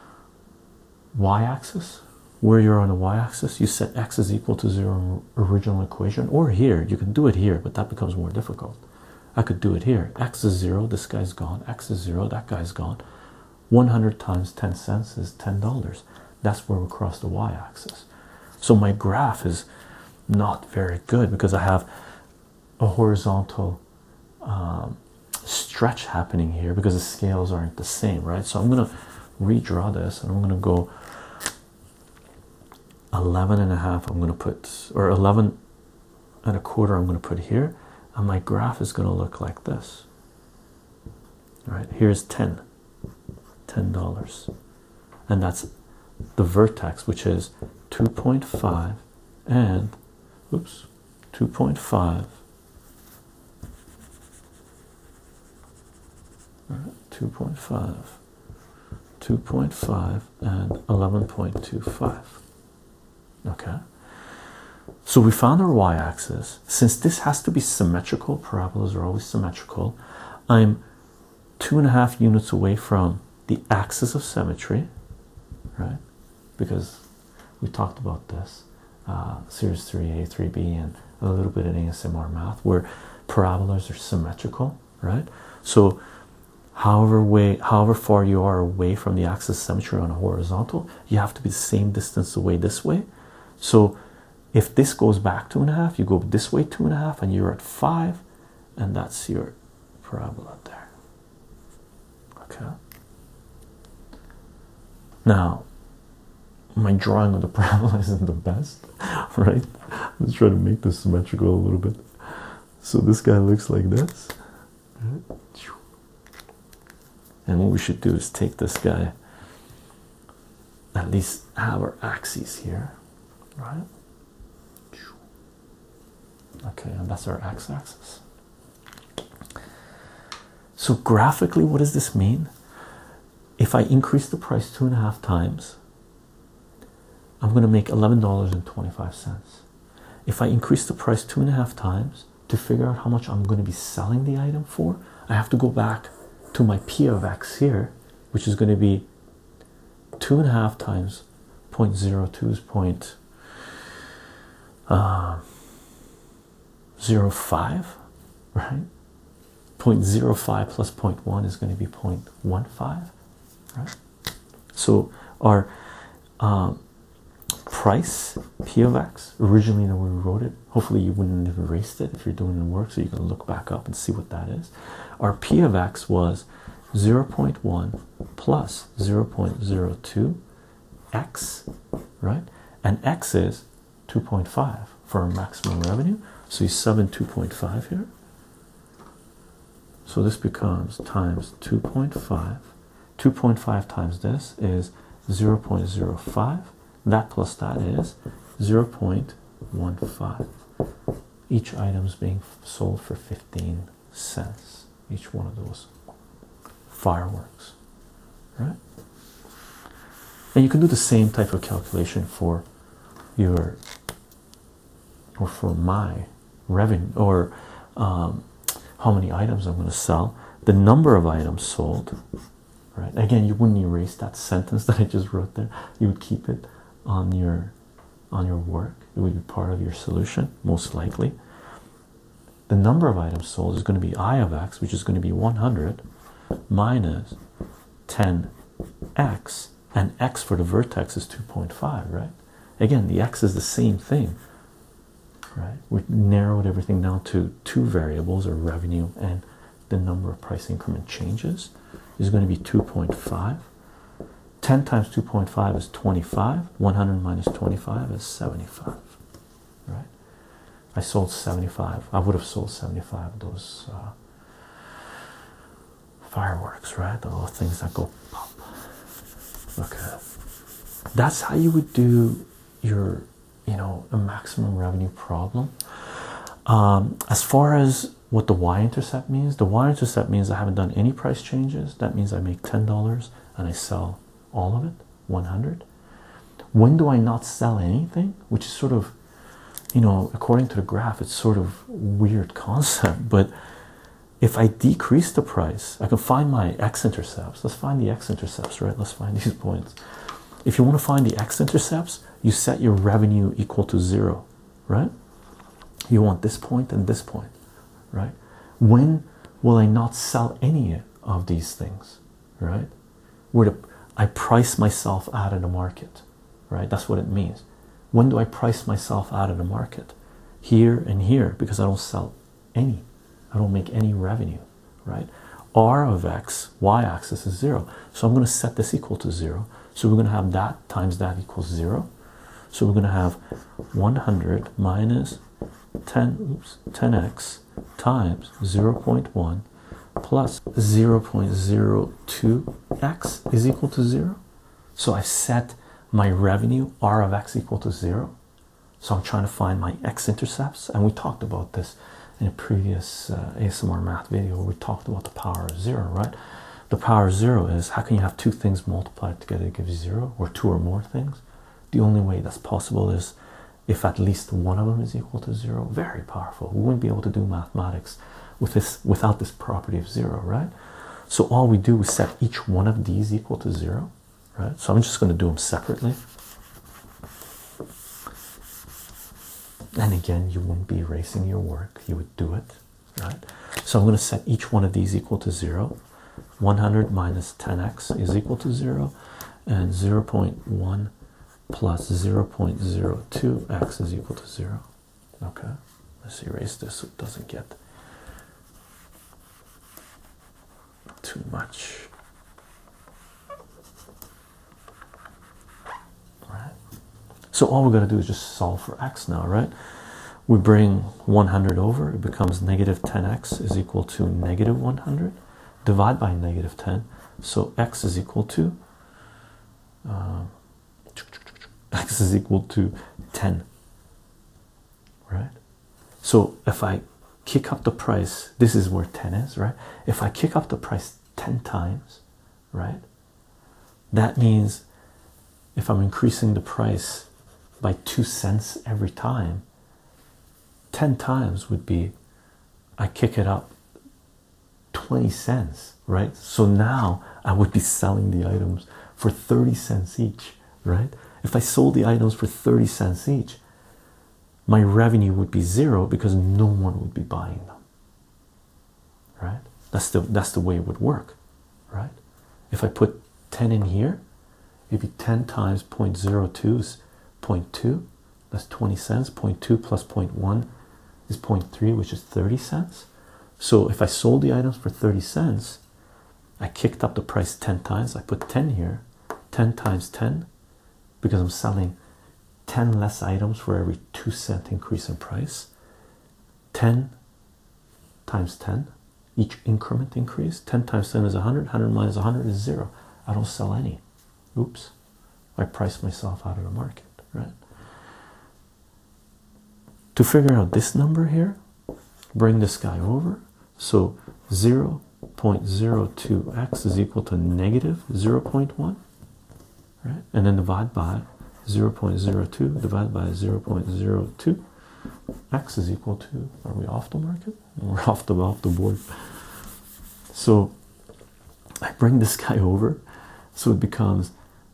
y-axis, where you're on the y-axis, you set x is equal to 0 in original equation, or here, you can do it here, but that becomes more difficult. I could do it here. X is 0, this guy's gone. X is 0, that guy's gone. 100 times 10 cents is $10. That's where we cross the y-axis. So my graph is not very good because I have a horizontal stretch happening here because the scales aren't the same, right? So I'm going to redraw this and I'm going to go 11 and a half. I'm going to put, or 11 and a quarter I'm going to put here, and my graph is going to look like this. Right, here's $10, and that's the vertex, which is 2.5 and 2.5. 2.5 and 11.25. Okay, so we found our y-axis. Since this has to be symmetrical, parabolas are always symmetrical, I'm 2.5 units away from the axis of symmetry, right? Because we talked about this, series 3a, 3b, and a little bit in ASMR math, where parabolas are symmetrical, right? So however far you are away from the axis of symmetry on a horizontal, you have to be the same distance away this way. So if this goes back 2.5, you go this way 2.5, and you're at 5, and that's your parabola there. Okay. Now, my drawing of the parabola isn't the best, right? Let's try to make this symmetrical a little bit. So this guy looks like this. And what we should do is take this guy at least have our axes here, right? Okay, and that's our x-axis. So graphically, what does this mean? If I increase the price 2.5 times, I'm going to make $11.25. If I increase the price 2.5 times to figure out how much I'm going to be selling the item for, I have to go back to my P of X here, which is going to be 2.5 times 0.02 is 0.05, right? 0.05 plus 0.1 is going to be 0.15, right? So our price P of X, originally when we wrote it, hopefully you wouldn't have erased it if you're doing it in work, so you can look back up and see what that is. Our P of X was 0.1 plus 0.02 X, right? And X is 2.5 for our maximum revenue. So you sub in 2.5 here. So this becomes times 2.5. 2.5 times this is 0.05. That plus that is 0.15. Each item is being sold for 15 cents. Each one of those fireworks, right? And you can do the same type of calculation for your, or for my revenue, or how many items I'm going to sell, the number of items sold, right? Again, you wouldn't erase that sentence that I just wrote there. You would keep it on your work. It would be part of your solution, most likely. The number of items sold is going to be I of X, which is going to be 100 minus 10X, and X for the vertex is 2.5, right? Again, the X is the same thing, right? We narrowed everything down to two variables, or revenue and the number of price increment changes, is going to be 2.5. 10 times 2.5 is 25. 100 minus 25 is 75, right? I sold 75. I would have sold 75 of those fireworks, right? The little things that go pop. Okay, that's how you would do your, a maximum revenue problem. As far as what the y-intercept means, the y-intercept means I haven't done any price changes. That means I make $10 and I sell all of it, 100. When do I not sell anything? Which is sort of, according to the graph, it's sort of weird concept, but if I decrease the price, I can find my x-intercepts. Let's find the x-intercepts, right? Let's find these points. If you want to find the x-intercepts, you set your revenue equal to 0, right? You want this point and this point, right? When will I not sell any of these things, right? Where I price myself out of the market, right? That's what it means. When do I price myself out of the market? Here and here, because I don't sell any. I don't make any revenue, right? R of X, y-axis is 0. So I'm going to set this equal to 0. So we're going to have that times that equals 0. So we're going to have 100 minus 10x times 0.1 plus 0.02x is equal to 0. So I set my revenue R of X equal to 0. So I'm trying to find my x-intercepts, and we talked about this in a previous ASMR math video where we talked about the power of 0, right? The power of 0 is, how can you have two things multiplied together to give you 0, or two or more things? The only way that's possible is if at least one of them is equal to 0. Very powerful. We wouldn't be able to do mathematics with this without this property of 0, right? So all we do is set each one of these equal to 0, right? So I'm just going to do them separately. And again, you wouldn't be erasing your work, you would do it, right? So I'm going to set each one of these equal to 0. 100 minus 10x is equal to 0, and 0.1 plus 0.02x is equal to 0. Okay, let's erase this so it doesn't get too much. Right. So all we're going to do is just solve for x now, right? We bring 100 over, it becomes negative 10x is equal to negative 100. Divide by negative 10, so x is equal to x is equal to 10, right? So if I kick up the price, this is where 10 is, right? If I kick up the price 10 times, right, that means if I'm increasing the price by 2 cents every time, 10 times would be I kick it up 20 cents, right? So now I would be selling the items for 30 cents each, right? If I sold the items for 30 cents each, my revenue would be 0 because no one would be buying them, right? That's the way it would work, right? If I put 10 in here, it'd be 10 times 0.02 is 0.2, that's 20 cents. 0.2 plus 0.1 is 0.3, which is 30 cents. So if I sold the items for 30 cents, I kicked up the price 10 times. I put 10 here, 10 times 10, because I'm selling 10 less items for every 2 cent increase in price. 10 times 10, each increment increase. 10 times 10 is 100, 100 minus 100 is 0. I don't sell any. Oops, I priced myself out of the market, right? To figure out this number here, bring this guy over. So 0.02x is equal to negative 0.1, right? And then divide by 0.02 divided by 0.02. X is equal to, are we off the market? We're off the board. So I bring this guy over, so it becomes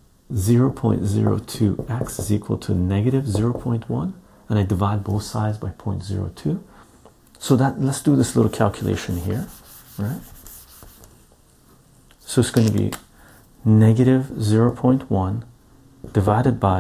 0.02x is equal to negative 0.1, and I divide both sides by 0.02. So that, let's do this little calculation here, right? So it's going to be negative 0.1 divided by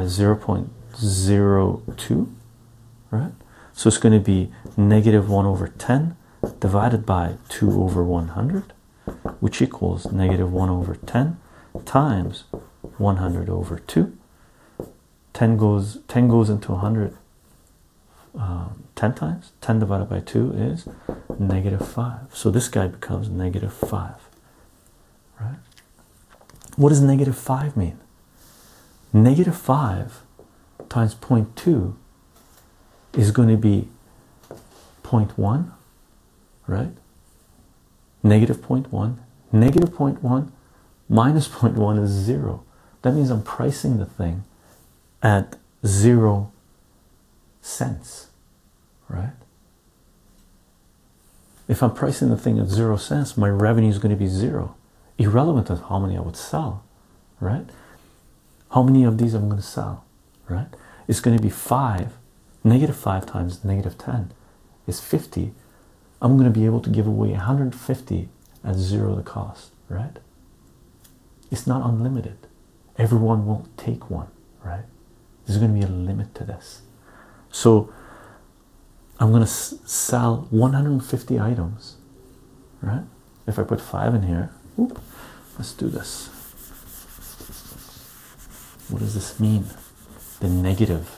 0.02, right? So it's going to be negative 1 over 10 divided by 2 over 100, which equals negative 1 over 10 times 100 over 2. 10 goes into 100 10 times. 10 divided by 2 is negative 5. So this guy becomes negative 5, right? What does negative 5 mean? Negative 5 times 0.2 is going to be 0.1, right? Negative 0.1. Negative 0.1 minus 0.1 is 0. That means I'm pricing the thing at 0 cents, right? If I'm pricing the thing at 0 cents, my revenue is going to be 0, irrelevant of how many I would sell, right? How many of these I'm going to sell, right? It's going to be 5. Negative 5 times negative 10 is 50. I'm going to be able to give away 150 at 0 the cost, right? It's not unlimited. Everyone won't take one, right? There's going to be a limit to this. So I'm going to sell 150 items, right? If I put 5 in here, let's do this. What does this mean? The negative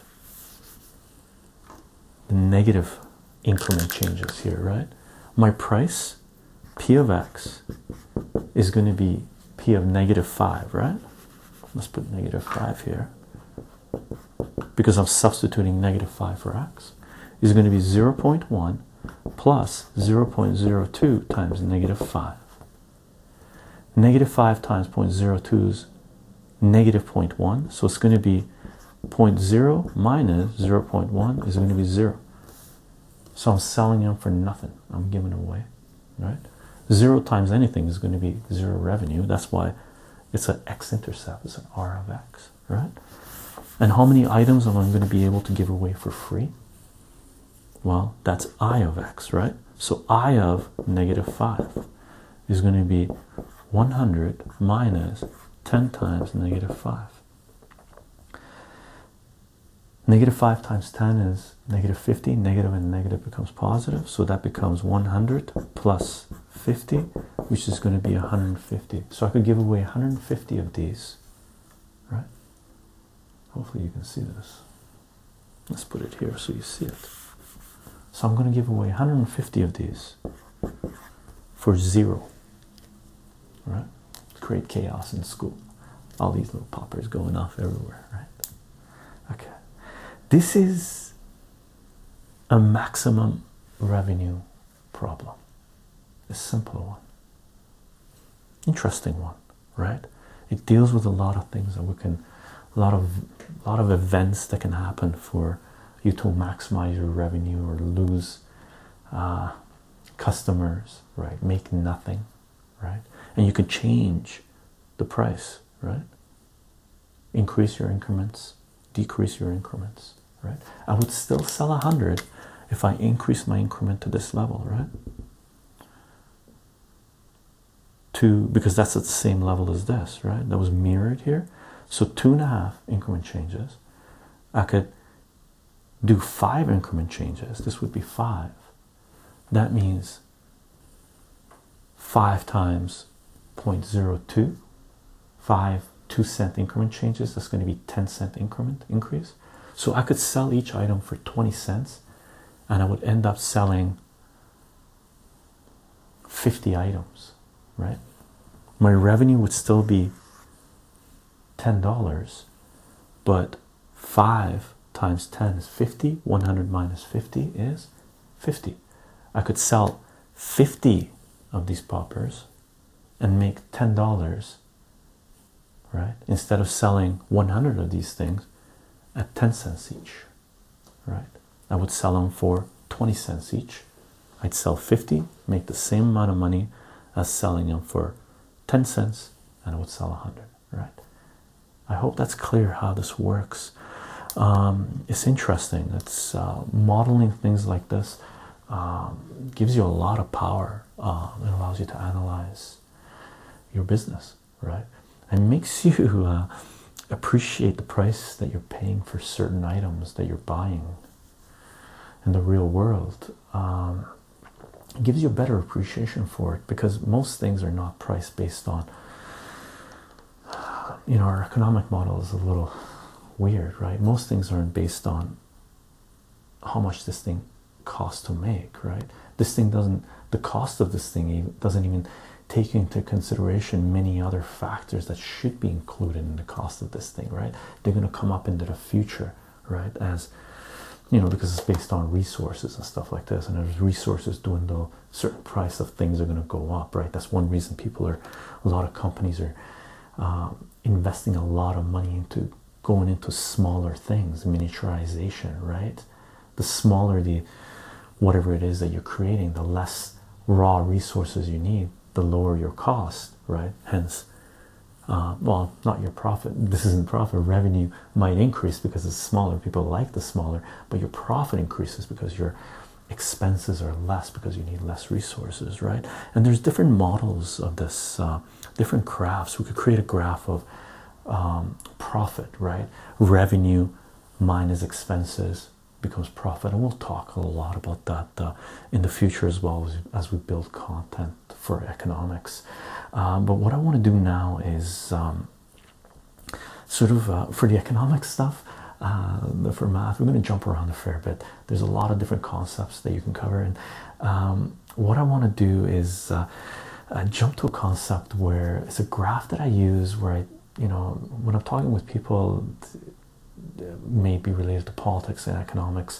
increment changes here, right? My price, P of X, is going to be P of negative 5, right? Let's put negative 5 here, because I'm substituting negative 5 for X, is going to be 0.1 plus 0.02 times negative 5. Negative 5 times 0.02 is negative 0.1, so it's going to be 0.0 minus 0.1 is going to be 0. So I'm selling them for nothing. I'm giving it away, right? 0 times anything is going to be 0 revenue. That's why it's an x-intercept. It's an R of X, right? And how many items am I going to be able to give away for free? Well, that's I of X, right? So I of negative 5 is going to be 100 minus 10 times negative 5. Negative 5 times 10 is negative 50. Negative and negative becomes positive. So that becomes 100 plus 50, which is going to be 150. So I could give away 150 of these, right? Hopefully you can see this. Let's put it here so you see it. So I'm going to give away 150 of these for 0, right? Create chaos in school. All these little poppers going off everywhere, right? This is a maximum revenue problem, a simple one, interesting one, right? It deals with a lot of things that we can, a lot of events that can happen for you to maximize your revenue or lose customers, right? Make nothing, right? And you can change the price, right? Increase your increments, decrease your increments, right? I would still sell 100 if I increase my increment to this level, right? Because that's at the same level as this, right? That was mirrored here. So 2.5 increment changes. I could do 5 increment changes. This would be 5. That means 5 times 0.02, 5 2-cent increment changes. That's going to be 10-cent increment increase. So I could sell each item for 20 cents, and I would end up selling 50 items, right? My revenue would still be $10, but 5 times 10 is 50. 100 minus 50 is 50. I could sell 50 of these poppers and make $10, right? Instead of selling 100 of these things at 10 cents each, right? I would sell them for 20 cents each. I'd sell 50, make the same amount of money as selling them for 10 cents, and I would sell 100, right? I hope that's clear how this works. It's interesting. It's modeling things like this gives you a lot of power. It allows you to analyze your business, right? And makes you appreciate the price that you're paying for certain items that you're buying in the real world. It gives you a better appreciation for it, because most things are not priced based on, you know, our economic model is a little weird, right? Most things aren't based on how much this thing costs to make, right? This thing doesn't, the cost of this thing doesn't even take into consideration many other factors that should be included in the cost of this thing, right? They're going to come up into the future, right? As you know, because it's based on resources and stuff like this, and as resources dwindle, certain price of things are going to go up, right? That's one reason a lot of companies are investing a lot of money into going into smaller things, miniaturization, right? The smaller the whatever it is that you're creating, the less raw resources you need, the lower your cost, right? Hence, well, not your profit. This isn't profit. Revenue might increase because it's smaller. People like the smaller, but your profit increases because your expenses are less because you need less resources, right? And there's different models of this, different graphs. We could create a graph of profit, right? Revenue minus expenses becomes profit, and we'll talk a lot about that in the future as well as we build content for economics. But what I want to do now is sort of for the economic stuff, for math, we're going to jump around a fair bit. There's a lot of different concepts that you can cover, and what I want to do is jump to a concept where it's a graph that I use where I, you know, when I'm talking with people, may be related to politics and economics,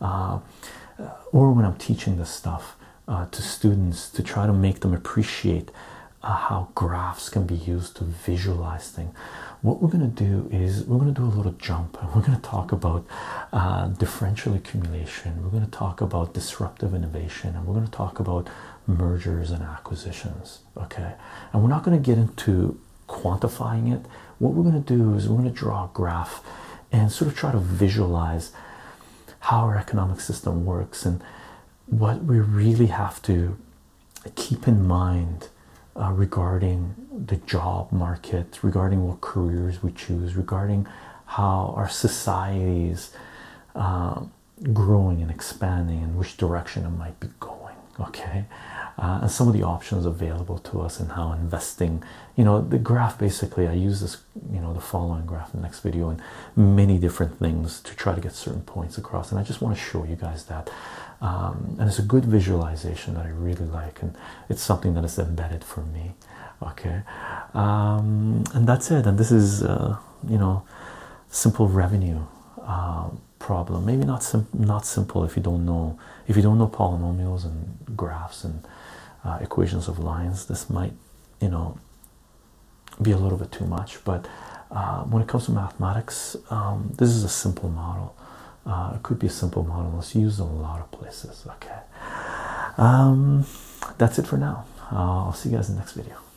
or when I'm teaching this stuff to students, to try to make them appreciate how graphs can be used to visualize things. What we're going to do is we're going to do a little jump, and we're going to talk about differential accumulation. We're going to talk about disruptive innovation, and we're going to talk about mergers and acquisitions, okay? And we're not going to get into quantifying it. What we're going to do is we're going to draw a graph and sort of try to visualize how our economic system works, and what we really have to keep in mind regarding the job market, regarding what careers we choose, regarding how our society is growing and expanding, and which direction it might be going, okay? And some of the options available to us, and how investing, you know, the graph, basically I use this, you know, the following graph in the next video, and many different things to try to get certain points across, and I just want to show you guys that. And it's a good visualization that I really like, and it's something that is embedded for me, okay? And that's it. And this is you know, simple revenue problem. Maybe not simple if you don't know polynomials and graphs and equations of lines. This might, you know, be a little bit too much. But when it comes to mathematics, this is a simple model. It could be a simple model. It's used in a lot of places. Okay, that's it for now. I'll see you guys in the next video.